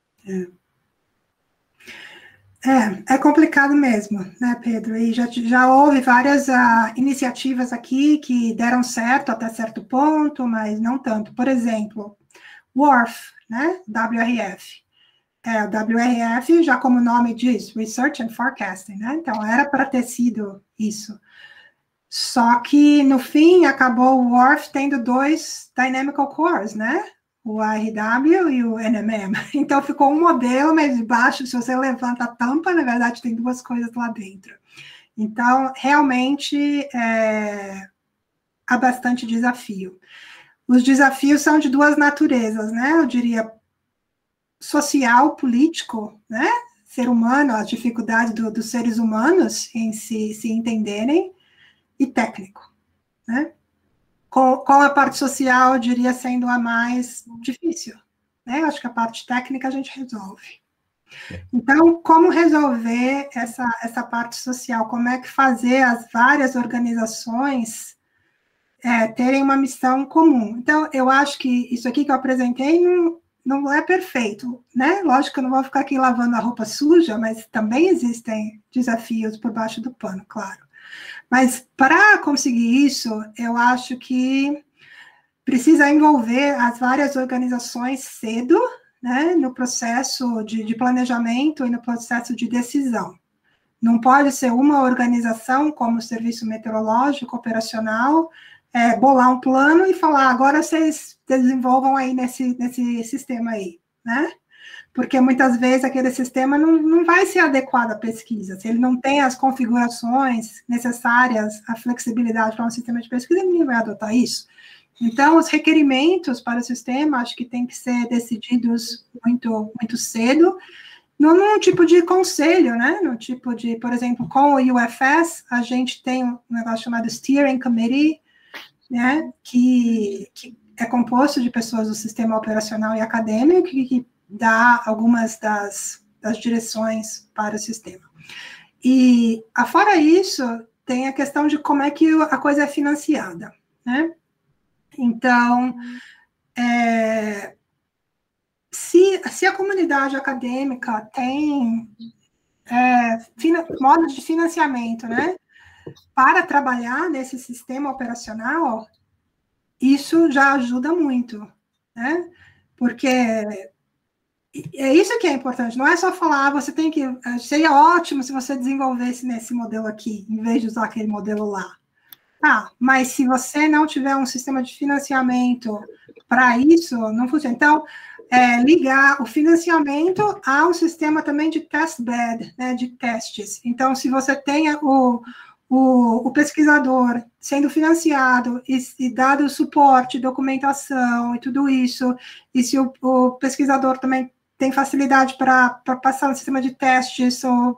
É complicado mesmo, né, Pedro? E já houve várias iniciativas aqui que deram certo até certo ponto, mas não tanto. Por exemplo, WRF, né? WRF. O WRF, já como o nome diz, Research and Forecasting, né? Então, era para ter sido isso. Só que, no fim, acabou o WRF tendo dois Dynamical Cores, né? O RW e o NMM. Então, ficou um modelo, mas debaixo, se você levanta a tampa, na verdade, tem duas coisas lá dentro. Então, realmente, há bastante desafio. Os desafios são de duas naturezas, né? Eu diria social, político, né? Ser humano, as dificuldades dos seres humanos em se entenderem, e técnico, né? Com a parte social, eu diria, sendo a mais difícil, né? Eu acho que a parte técnica a gente resolve. Então, como resolver essa parte social? Como é que fazer as várias organizações terem uma missão comum? Então, eu acho que isso aqui que eu apresentei não é perfeito, né? Lógico que eu não vou ficar aqui lavando a roupa suja, mas também existem desafios por baixo do pano, claro. Mas para conseguir isso, eu acho que precisa envolver as várias organizações cedo, né, no processo de planejamento e no processo de decisão. Não pode ser uma organização, como o Serviço Meteorológico Operacional, bolar um plano e falar, agora vocês desenvolvam aí nesse sistema aí, né? porque muitas vezes aquele sistema não vai ser adequado à pesquisa. Se ele não tem as configurações necessárias, a flexibilidade para um sistema de pesquisa, ninguém vai adotar isso. Então, os requerimentos para o sistema, acho que tem que ser decididos muito, muito cedo, num tipo de conselho, né? No tipo de, por exemplo, com o UFS, a gente tem um negócio chamado Steering Committee, né? Que é composto de pessoas do sistema operacional e acadêmico, que dá algumas das direções para o sistema. E, afora isso, tem a questão de como é que a coisa é financiada, né? Então, se a comunidade acadêmica tem modos de financiamento, né, para trabalhar nesse sistema operacional, isso já ajuda muito, né, porque é isso que é importante, não é só falar, você tem que, seria ótimo se você desenvolvesse nesse modelo aqui, em vez de usar aquele modelo lá. Mas se você não tiver um sistema de financiamento para isso, não funciona. Então, ligar o financiamento a um sistema também de test bed, né, de testes. Então, se você tem o pesquisador sendo financiado e dado suporte, documentação e tudo isso, e se o pesquisador também tem facilidade para passar no sistema de testes,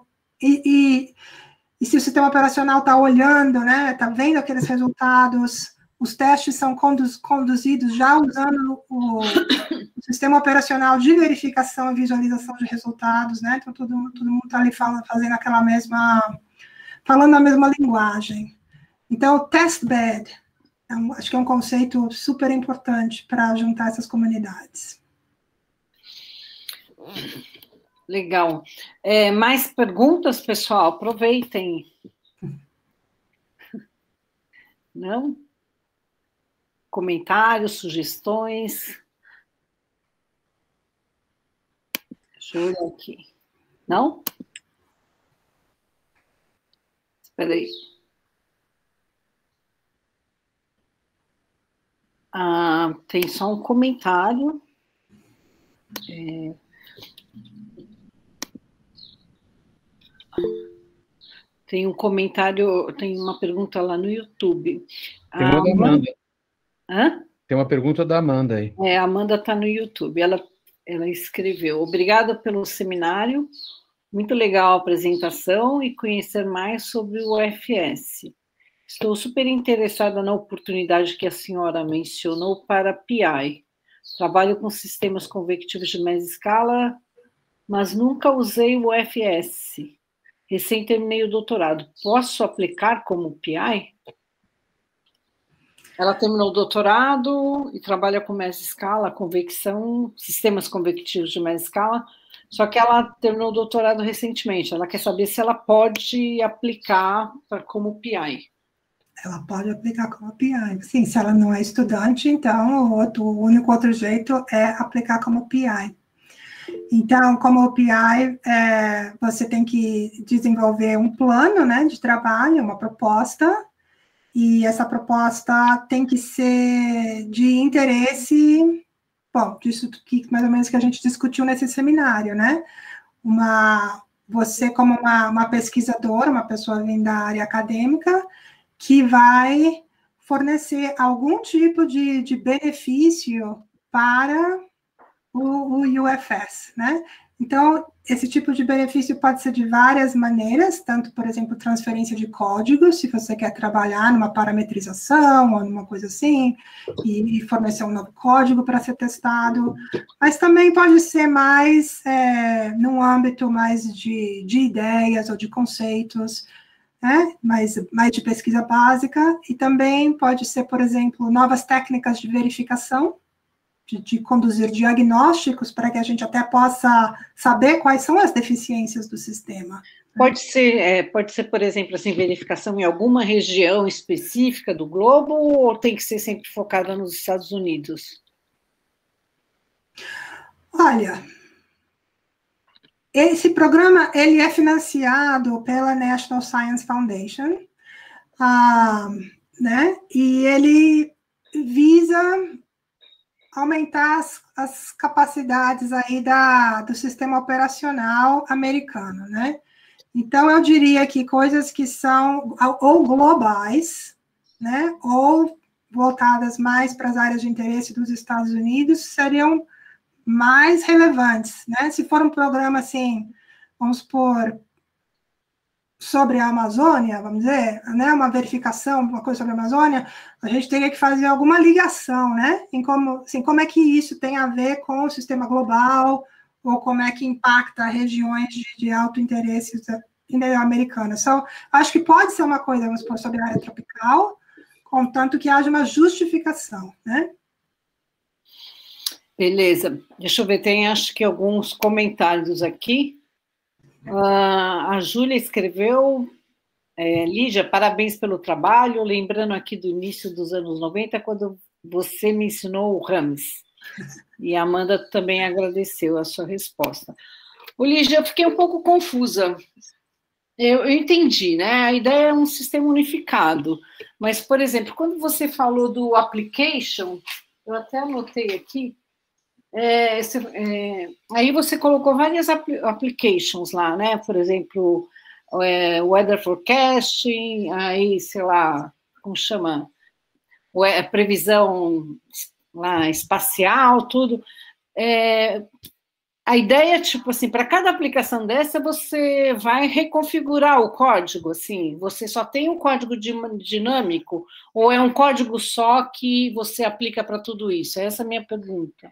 e se o sistema operacional está olhando, né, está vendo aqueles resultados, os testes são conduzidos já usando o sistema operacional de verificação e visualização de resultados, né, então todo mundo está ali fazendo falando a mesma linguagem. Então, o test bed, acho que é um conceito super importante para juntar essas comunidades. Legal. Mais perguntas, pessoal? Aproveitem. Não? Comentários, sugestões? Deixa eu olhar aqui. Não? Espera aí. Tem só um comentário. Tem um comentário, tem uma pergunta lá no YouTube. Tem uma da Amanda. Hã? Tem uma pergunta da Amanda aí. A Amanda está no YouTube. Ela escreveu: obrigada pelo seminário, muito legal a apresentação e conhecer mais sobre o UFS. Estou super interessada na oportunidade que a senhora mencionou para PI. Trabalho com sistemas convectivos de média escala, mas nunca usei o UFS. Recém terminei o doutorado. Posso aplicar como PI? Ela terminou o doutorado e trabalha com média escala, convecção, sistemas convectivos de média escala, só que ela terminou o doutorado recentemente. Ela quer saber se ela pode aplicar como PI. Ela pode aplicar como PI. Sim, se ela não é estudante, então o único outro jeito é aplicar como PI. Então, como PI, você tem que desenvolver um plano, né, de trabalho, uma proposta, e essa proposta tem que ser de interesse, bom, disso que mais ou menos que a gente discutiu nesse seminário, né? Você como uma pesquisadora, uma pessoa vindo da área acadêmica, que vai fornecer algum tipo de benefício para o UFS, né? Então, esse tipo de benefício pode ser de várias maneiras, tanto, por exemplo, transferência de código, se você quer trabalhar numa parametrização ou numa coisa assim, e fornecer um novo código para ser testado, mas também pode ser mais num âmbito mais de ideias ou de conceitos, né? mais de pesquisa básica, e também pode ser, por exemplo, novas técnicas de verificação, de conduzir diagnósticos para que a gente até possa saber quais são as deficiências do sistema. Pode ser, por exemplo, assim, verificação em alguma região específica do globo, ou tem que ser sempre focada nos Estados Unidos? Olha, esse programa ele é financiado pela National Science Foundation, né? E ele visa aumentar as capacidades aí do sistema operacional americano, né? Então, eu diria que coisas que são ou globais, né, ou voltadas mais para as áreas de interesse dos Estados Unidos, seriam mais relevantes, né? Se for um programa, assim, vamos supor, sobre a Amazônia, vamos dizer, né, uma verificação, uma coisa sobre a Amazônia, a gente teria que fazer alguma ligação, né, em como, assim, como é que isso tem a ver com o sistema global, ou como é que impacta regiões de alto interesse americanas. Então, acho que pode ser uma coisa, vamos supor, sobre a área tropical, contanto que haja uma justificação, né? Beleza. Deixa eu ver, tem acho que alguns comentários aqui. A Júlia escreveu, Lígia, parabéns pelo trabalho, lembrando aqui do início dos anos 90, quando você me ensinou o Rames. E a Amanda também agradeceu a sua resposta. Lígia, eu fiquei um pouco confusa. Eu entendi, né? A ideia é um sistema unificado, mas, por exemplo, quando você falou do application, eu até anotei aqui, aí você colocou várias applications lá, né? Por exemplo, weather forecasting, aí, sei lá, como chama? Previsão lá, espacial, tudo. A ideia, tipo assim, para cada aplicação dessa, você vai reconfigurar o código, assim, você só tem um código dinâmico, ou é um código só que você aplica para tudo isso? Essa é a minha pergunta.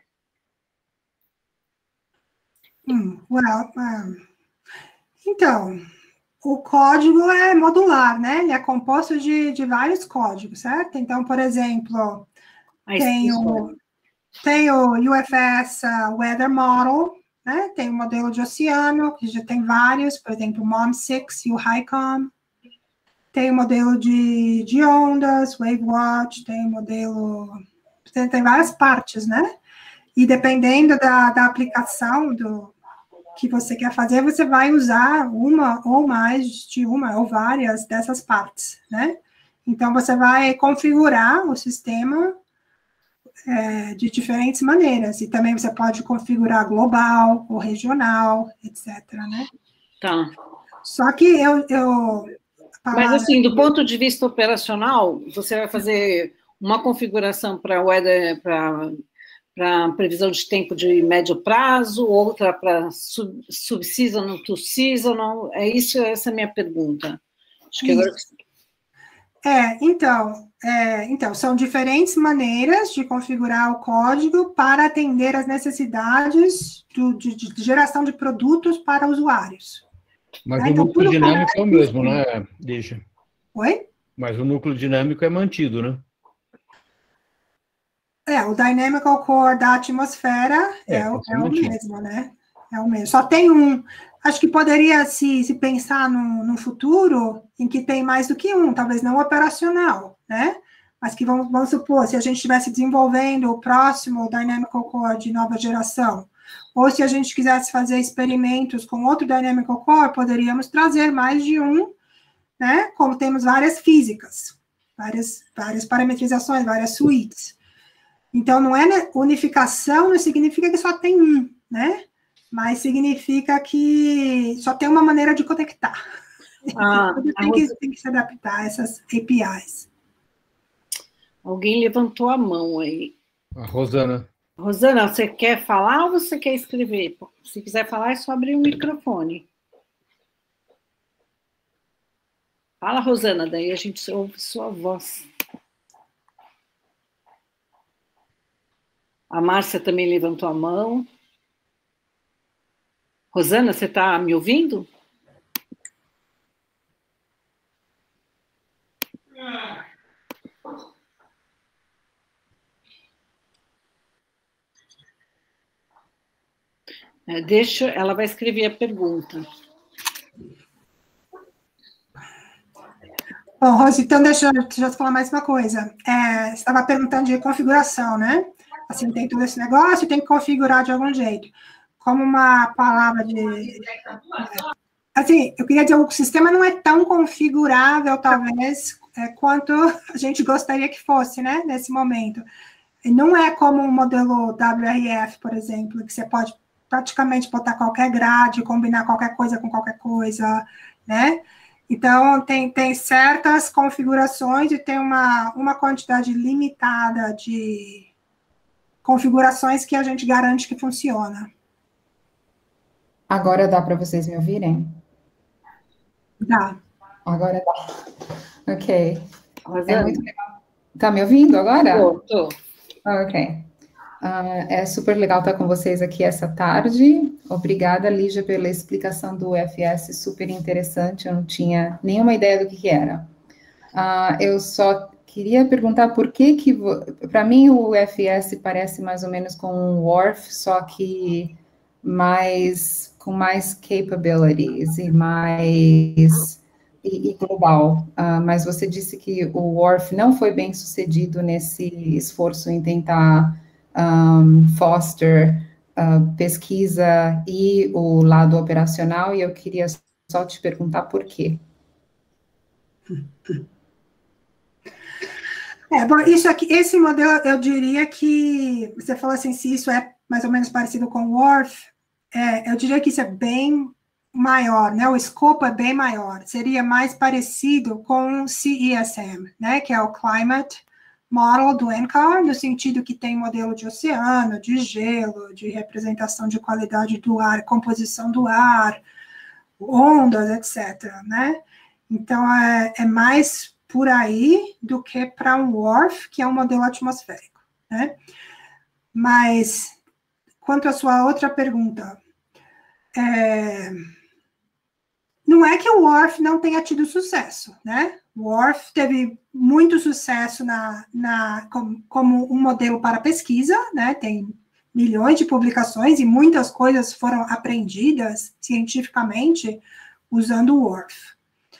Então, o código é modular, né? Ele é composto de vários códigos, certo? Então, por exemplo, tem o UFS Weather Model, né? Tem o modelo de oceano, que já tem vários, por exemplo, o MOM6 e o HICOM. Tem o modelo de ondas, WaveWatch, tem o modelo... Tem várias partes, né? E dependendo da aplicação que você quer fazer, você vai usar uma ou mais de uma ou várias dessas partes, né? Então, você vai configurar o sistema de diferentes maneiras. E também você pode configurar global ou regional, etc., né? Tá. Só que Mas, assim, do ponto de vista operacional, você vai fazer uma configuração para previsão de tempo de médio prazo, outra para sub-seasonal to seasonal, essa é a minha pergunta. Acho que agora... Então, são diferentes maneiras de configurar o código para atender às necessidades de geração de produtos para usuários. Mas o núcleo dinâmico é o mesmo, né, Lígia? Oi? Mas o núcleo dinâmico é mantido, né? O Dynamical Core da atmosfera é o mesmo, né? É o mesmo. Só tem um... Acho que poderia se pensar num futuro em que tem mais do que um, talvez não operacional, né? Mas que vamos supor, se a gente estivesse desenvolvendo o próximo Dynamical Core de nova geração, ou se a gente quisesse fazer experimentos com outro Dynamical Core, poderíamos trazer mais de um, né? Como temos várias físicas, várias parametrizações, várias suítes. Então, não é unificação, não significa que só tem um, né? Mas significa que só tem uma maneira de conectar. Tem que se adaptar a essas APIs. Alguém levantou a mão aí. A Rosana. Rosana, você quer falar ou você quer escrever? Se quiser falar, é só abrir o microfone. Fala, Rosana, daí a gente ouve sua voz. A Márcia também levantou a mão. Rosana, você está me ouvindo? Ela vai escrever a pergunta. Bom, Rose, então deixa eu falar mais uma coisa. Você estava perguntando de configuração, né? Assim, tem todo esse negócio, tem que configurar de algum jeito. Como uma palavra assim, eu queria dizer, o sistema não é tão configurável, talvez, quanto a gente gostaria que fosse, né, nesse momento. Não é como um modelo WRF, por exemplo, que você pode praticamente botar qualquer grade, combinar qualquer coisa com qualquer coisa, né? Então, tem certas configurações e tem uma quantidade limitada de configurações que a gente garante que funciona. Agora dá para vocês me ouvirem? Dá. Agora dá. Ok. É muito legal. Tá me ouvindo agora? Tô. Ok. É super legal estar com vocês aqui essa tarde. Obrigada, Lígia, pela explicação do UFS, super interessante. Eu não tinha nenhuma ideia do que era. Eu só queria perguntar por que para mim, o UFS parece mais ou menos com um WRF, só que com mais capabilities e global. Mas você disse que o WRF não foi bem sucedido nesse esforço em tentar foster pesquisa e o lado operacional, e eu queria só te perguntar por quê. Bom, esse modelo, eu diria que, você falou assim, se isso é mais ou menos parecido com o WRF, eu diria que isso é bem maior, né? O escopo é bem maior. Seria mais parecido com o CESM, né? Que é o Climate Model do NCAR, no sentido que tem modelo de oceano, de gelo, de representação de qualidade do ar, composição do ar, ondas, etc., né? Então, é mais por aí do que para um WRF, que é um modelo atmosférico, né? Mas, quanto à sua outra pergunta, não é que o WRF não tenha tido sucesso, né? O WRF teve muito sucesso como um modelo para pesquisa, né? Tem milhões de publicações e muitas coisas foram aprendidas cientificamente usando o WRF.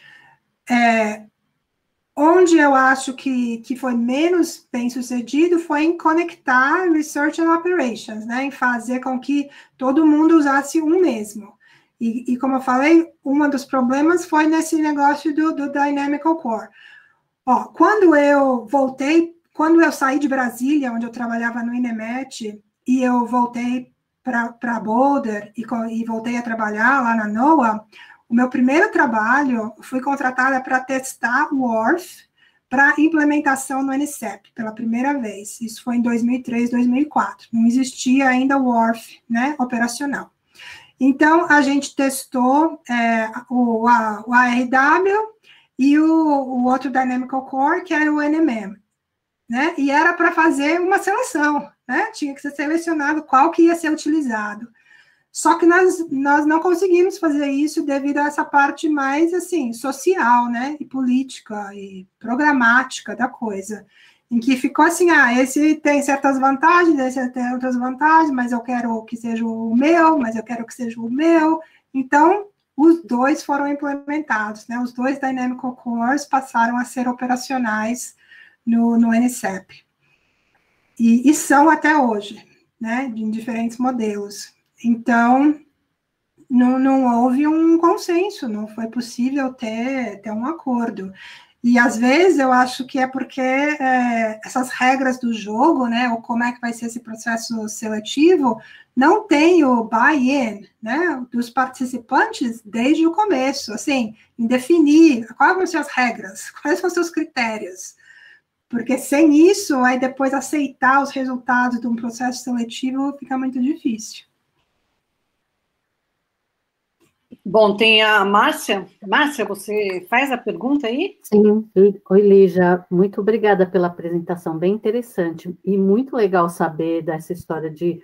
Onde eu acho que foi menos bem sucedido foi em conectar Research and Operations, né? Em fazer com que todo mundo usasse um mesmo. E como eu falei, um dos problemas foi nesse negócio do Dynamical Core. Quando eu saí de Brasília, onde eu trabalhava no INEMET, e eu voltei para Boulder e voltei a trabalhar lá na NOAA, o meu primeiro trabalho, fui contratada para testar o WRF para implementação no NCEP, pela primeira vez. Isso foi em 2003, 2004. Não existia ainda o WRF, né, operacional. Então, a gente testou o ARW e o outro Dynamical Core, que era o NMM, né? E era para fazer uma seleção, né? Tinha que ser selecionado qual que ia ser utilizado. Só que nós não conseguimos fazer isso devido a essa parte mais, assim, social, né? E política e programática da coisa. Em que ficou assim, esse tem certas vantagens, esse tem outras vantagens, mas eu quero que seja o meu, mas eu quero que seja o meu. Então, os dois foram implementados, né? Os dois Dynamical Cores passaram a ser operacionais no NCEP. E são até hoje, né? Em diferentes modelos. Então, não houve um consenso, não foi possível ter um acordo. E, às vezes, eu acho que é porque essas regras do jogo, né, ou como é que vai ser esse processo seletivo, não tem o buy-in, né, dos participantes desde o começo, assim, em definir quais vão ser as regras, quais vão ser os critérios. Porque sem isso, aí depois aceitar os resultados de um processo seletivo fica muito difícil. Bom, tem a Márcia. Márcia, você faz a pergunta aí? Sim. Oi, Lígia. Muito obrigada pela apresentação, bem interessante. E muito legal saber dessa história de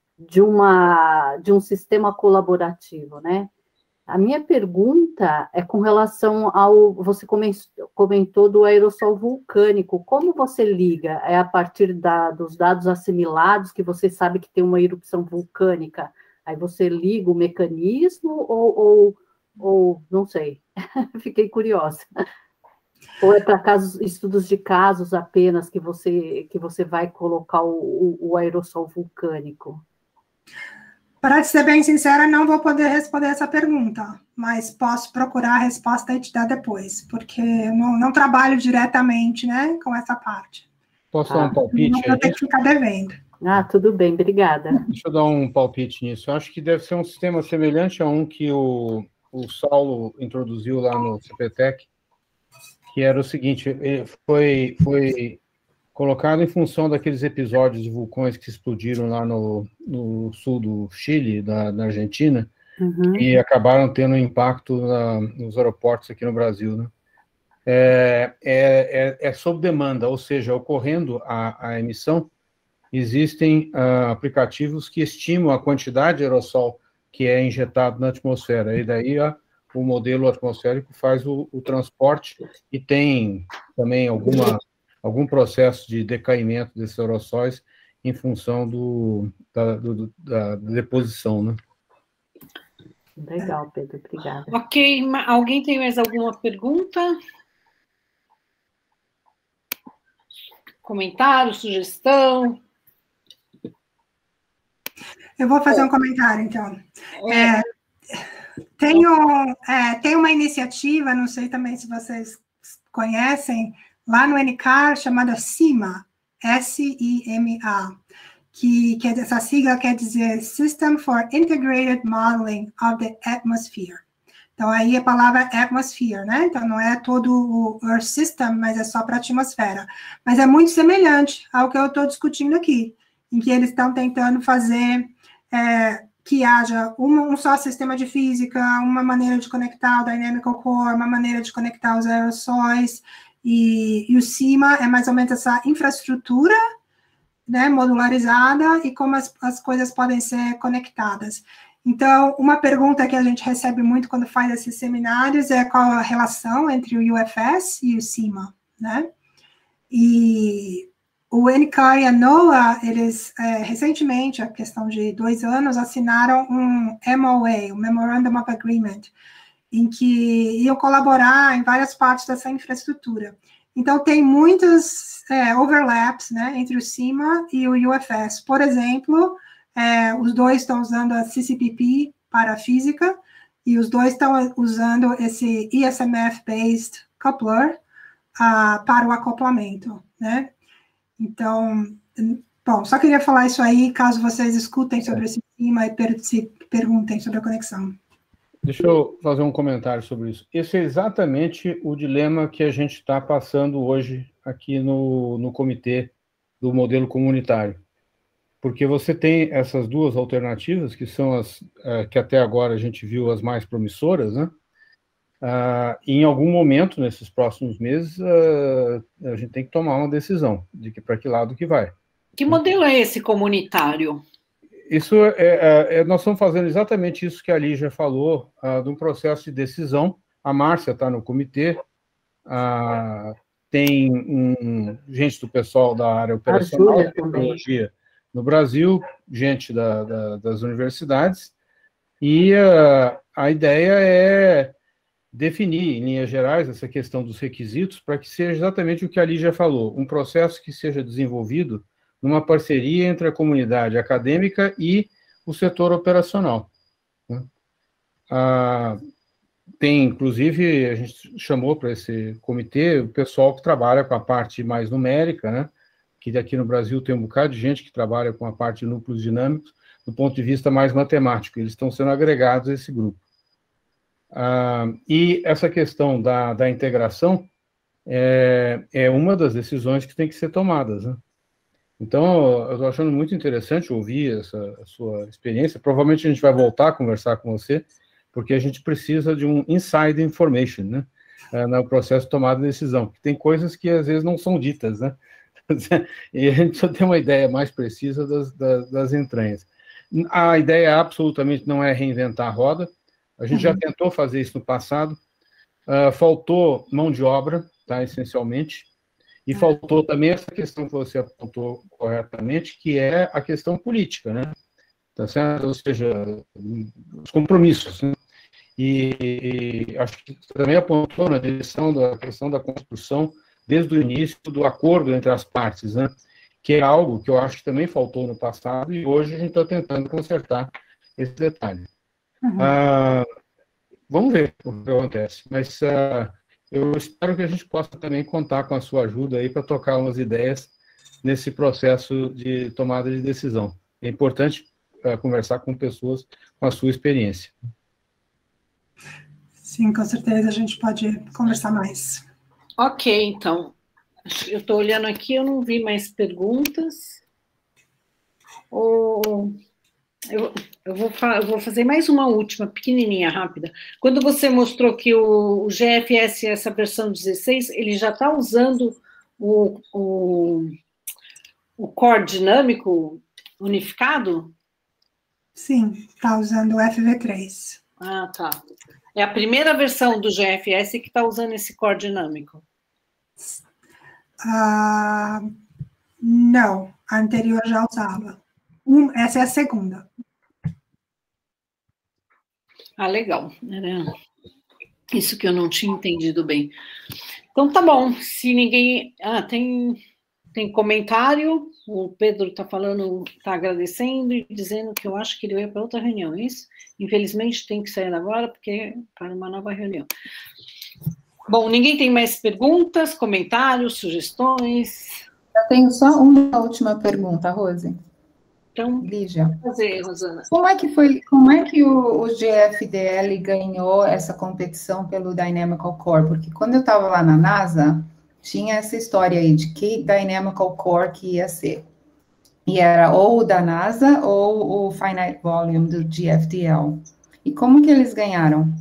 um sistema colaborativo, né? A minha pergunta é com relação você comentou do aerossol vulcânico. Como você liga? É a partir dos dados assimilados que você sabe que tem uma erupção vulcânica? Aí você liga o mecanismo ou não sei, fiquei curiosa. Ou é para estudos de casos apenas que você vai colocar o aerossol vulcânico? Para ser bem sincera, não vou poder responder essa pergunta, mas posso procurar a resposta e te dar depois, porque eu não trabalho diretamente, né, com essa parte. Posso dar um palpite? Não vou ter que ficar devendo. Tudo bem, obrigada. Deixa eu dar um palpite nisso. Eu acho que deve ser um sistema semelhante a um que o Saulo introduziu lá no CPTEC, que era o seguinte, foi colocado em função daqueles episódios de vulcões que explodiram lá no sul do Chile, da Argentina, e acabaram tendo um impacto nos aeroportos aqui no Brasil, né? É sob demanda, ou seja, ocorrendo a emissão, existem aplicativos que estimam a quantidade de aerossol que é injetado na atmosfera, e daí o modelo atmosférico faz o transporte e tem também algum processo de decaimento desses aerossóis em função da deposição, né? Legal, Pedro, obrigada. Ok, alguém tem mais alguma pergunta? Comentário, sugestão? Eu vou fazer um comentário, então. Tem uma iniciativa, não sei também se vocês conhecem, lá no NCAR, chamada SIMA, S-I-M-A, que essa sigla quer dizer System for Integrated Modeling of the Atmosphere. Então, aí a palavra atmosphere, né? Então, não é todo o Earth System, mas é só para a atmosfera. Mas é muito semelhante ao que eu estou discutindo aqui, em que eles estão tentando fazer que haja um só sistema de física, uma maneira de conectar o Dynamical Core, uma maneira de conectar os aerossóis, e o CIMA é mais ou menos essa infraestrutura, né, modularizada, e como as coisas podem ser conectadas. Então, uma pergunta que a gente recebe muito quando faz esses seminários é qual a relação entre o UFS e o CIMA, né? E o NCAR e a NOAA, eles, recentemente, a questão de 2 anos, assinaram um MOA, um Memorandum of Agreement, em que iam colaborar em várias partes dessa infraestrutura. Então, tem muitos overlaps, né, entre o CIMA e o UFS. Por exemplo, os dois estão usando a CCPP para a física, e os dois estão usando esse ESMF-based coupler para o acoplamento, né? Então, bom, só queria falar isso aí, caso vocês escutem sobre esse CIMA e se perguntem sobre a conexão. Deixa eu fazer um comentário sobre isso. Esse é exatamente o dilema que a gente está passando hoje aqui no comitê do modelo comunitário. Porque você tem essas duas alternativas, que são as que até agora a gente viu as mais promissoras, né? E em algum momento, nesses próximos meses, a gente tem que tomar uma decisão de para que lado que vai. Que modelo é esse comunitário? Isso nós estamos fazendo exatamente isso que a Lígia falou, de um processo de decisão. A Márcia está no comitê, tem gente do pessoal da área operacional da tecnologia no Brasil, gente das universidades, e a ideia é definir, em linhas gerais, essa questão dos requisitos para que seja exatamente o que a Lígia falou, um processo que seja desenvolvido numa parceria entre a comunidade acadêmica e o setor operacional, né? Tem, inclusive, a gente chamou para esse comitê o pessoal que trabalha com a parte mais numérica, né? Que aqui no Brasil tem um bocado de gente que trabalha com a parte de núcleos dinâmicos, do ponto de vista mais matemático, eles estão sendo agregados a esse grupo. E essa questão da integração é uma das decisões que tem que ser tomadas, né? Então, eu estou achando muito interessante ouvir a sua experiência. Provavelmente a gente vai voltar a conversar com você, porque a gente precisa de um inside information, né? No processo de tomada de decisão. Porque tem coisas que às vezes não são ditas, né? E a gente precisa ter uma ideia mais precisa das entranhas. A ideia absolutamente não é reinventar a roda. A gente já tentou fazer isso no passado. Faltou mão de obra, tá, essencialmente. E faltou também essa questão que você apontou corretamente, que é a questão política, né? Tá certo? Ou seja, os compromissos, né? E acho que você também apontou na direção da questão da construção, desde o início, do acordo entre as partes, né? Que é algo que eu acho que também faltou no passado, e hoje a gente está tentando consertar esse detalhe. Vamos ver o que acontece, mas eu espero que a gente possa também contar com a sua ajuda aí para tocar umas ideias nesse processo de tomada de decisão. É importante conversar com pessoas com a sua experiência. Sim, com certeza a gente pode conversar mais. Ok, então. Eu estou olhando aqui, eu não vi mais perguntas. Eu vou fazer mais uma última, pequenininha, rápida. Quando você mostrou que o GFS, essa versão 16, ele já está usando o core dinâmico unificado? Sim, está usando o FV3. Ah, tá. É a primeira versão do GFS que está usando esse core dinâmico? Não, a anterior já usava. Essa é a segunda. Ah, legal. Era isso que eu não tinha entendido bem. Então, tá bom. Se ninguém... tem comentário. O Pedro está falando, está agradecendo e dizendo que eu acho que ele ia para outra reunião, é isso? Infelizmente, tem que sair agora, porque para uma nova reunião. Bom, ninguém tem mais perguntas, comentários, sugestões? Eu tenho só uma última pergunta, Rose. Então, Lígia, fazer, Rosana. Como é que o GFDL ganhou essa competição pelo Dynamical Core? Porque quando eu estava lá na NASA, tinha essa história aí de que Dynamical Core que ia ser. E era ou o da NASA ou o Finite Volume do GFDL. E como que eles ganharam?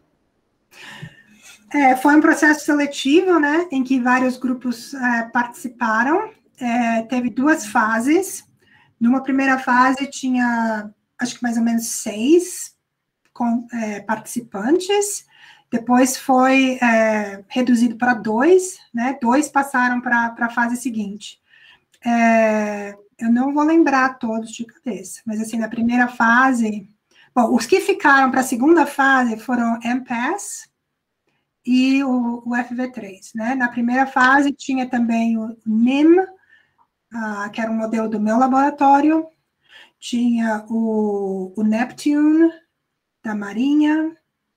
Foi um processo seletivo, né, em que vários grupos participaram. Teve 2 fases. Numa primeira fase, tinha, acho que mais ou menos 6 participantes. Depois foi reduzido para 2, né? 2 passaram para a fase seguinte. Eu não vou lembrar todos de cabeça, mas assim, na primeira fase... Bom, os que ficaram para a segunda fase foram MPass e o FV3, né? Na primeira fase tinha também o NIM, que era um modelo do meu laboratório, tinha o Neptune, da Marinha,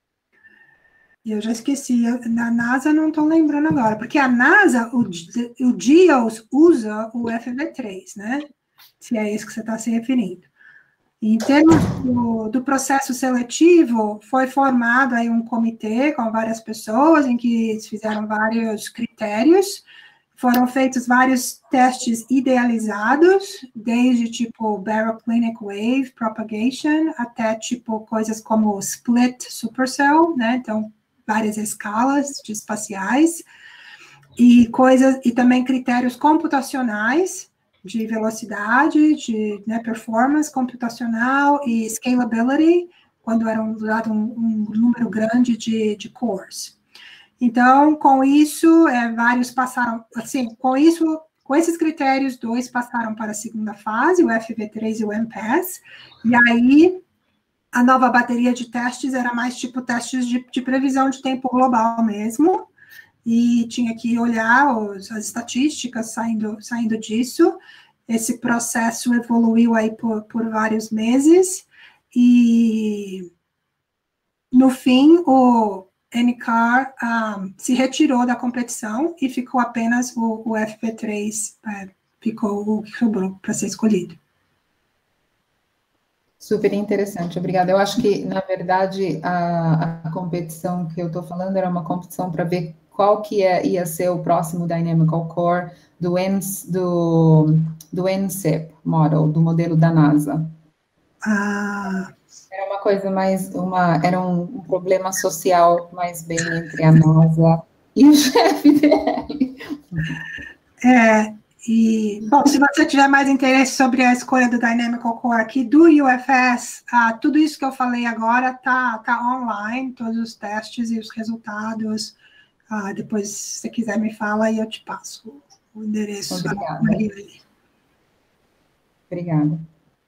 e eu já esqueci, na NASA não estou lembrando agora, porque a NASA, o GEOS usa o FV3, né? Se é isso que você está se referindo. Em termos do processo seletivo, foi formado aí um comitê com várias pessoas, em que eles fizeram vários critérios, foram feitos vários testes idealizados, desde tipo Baroclinic Wave Propagation, até tipo coisas como Split Supercell, né? Então, várias escalas de espaciais, e também critérios computacionais, de velocidade, de performance computacional e scalability, quando era usado um número grande de cores. Então, com isso, vários passaram, assim, com esses critérios, 2 passaram para a segunda fase, o FV3 e o MPass, e aí a nova bateria de testes era mais tipo testes de previsão de tempo global mesmo, e tinha que olhar as estatísticas saindo disso. Esse processo evoluiu aí por vários meses, e no fim o NCAR se retirou da competição e ficou apenas o FV3, ficou o que sobrou para ser escolhido. Super interessante, obrigada. Eu acho que, na verdade, a competição que eu estou falando era uma competição para ver qual que ia ser o próximo Dynamical Core do NCEP model, do modelo da NASA. Era uma coisa mais, era um problema social mais bem entre a NASA e o GFDL. Bom, se você tiver mais interesse sobre a escolha do Dynamical Core aqui do UFS, tudo isso que eu falei agora tá online, todos os testes e os resultados. Depois, se você quiser, me fala e eu te passo o endereço. Obrigada. Obrigada.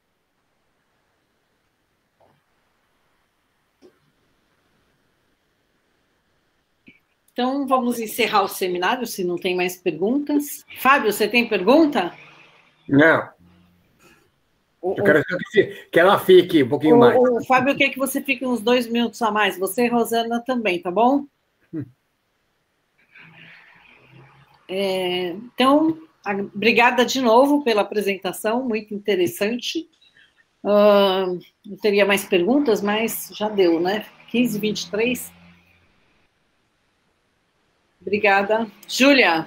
Então, vamos encerrar o seminário, se não tem mais perguntas. Fábio, você tem pergunta? Não. Eu quero que ela fique um pouquinho mais. O Fábio quer que você fique uns 2 minutos a mais. Você e Rosana também, tá bom? Então, Obrigada de novo pela apresentação, muito interessante. Eu teria mais perguntas, mas já deu, né? 15h23. Obrigada. Júlia.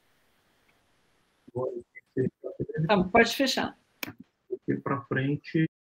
Tá, pode fechar. Para frente.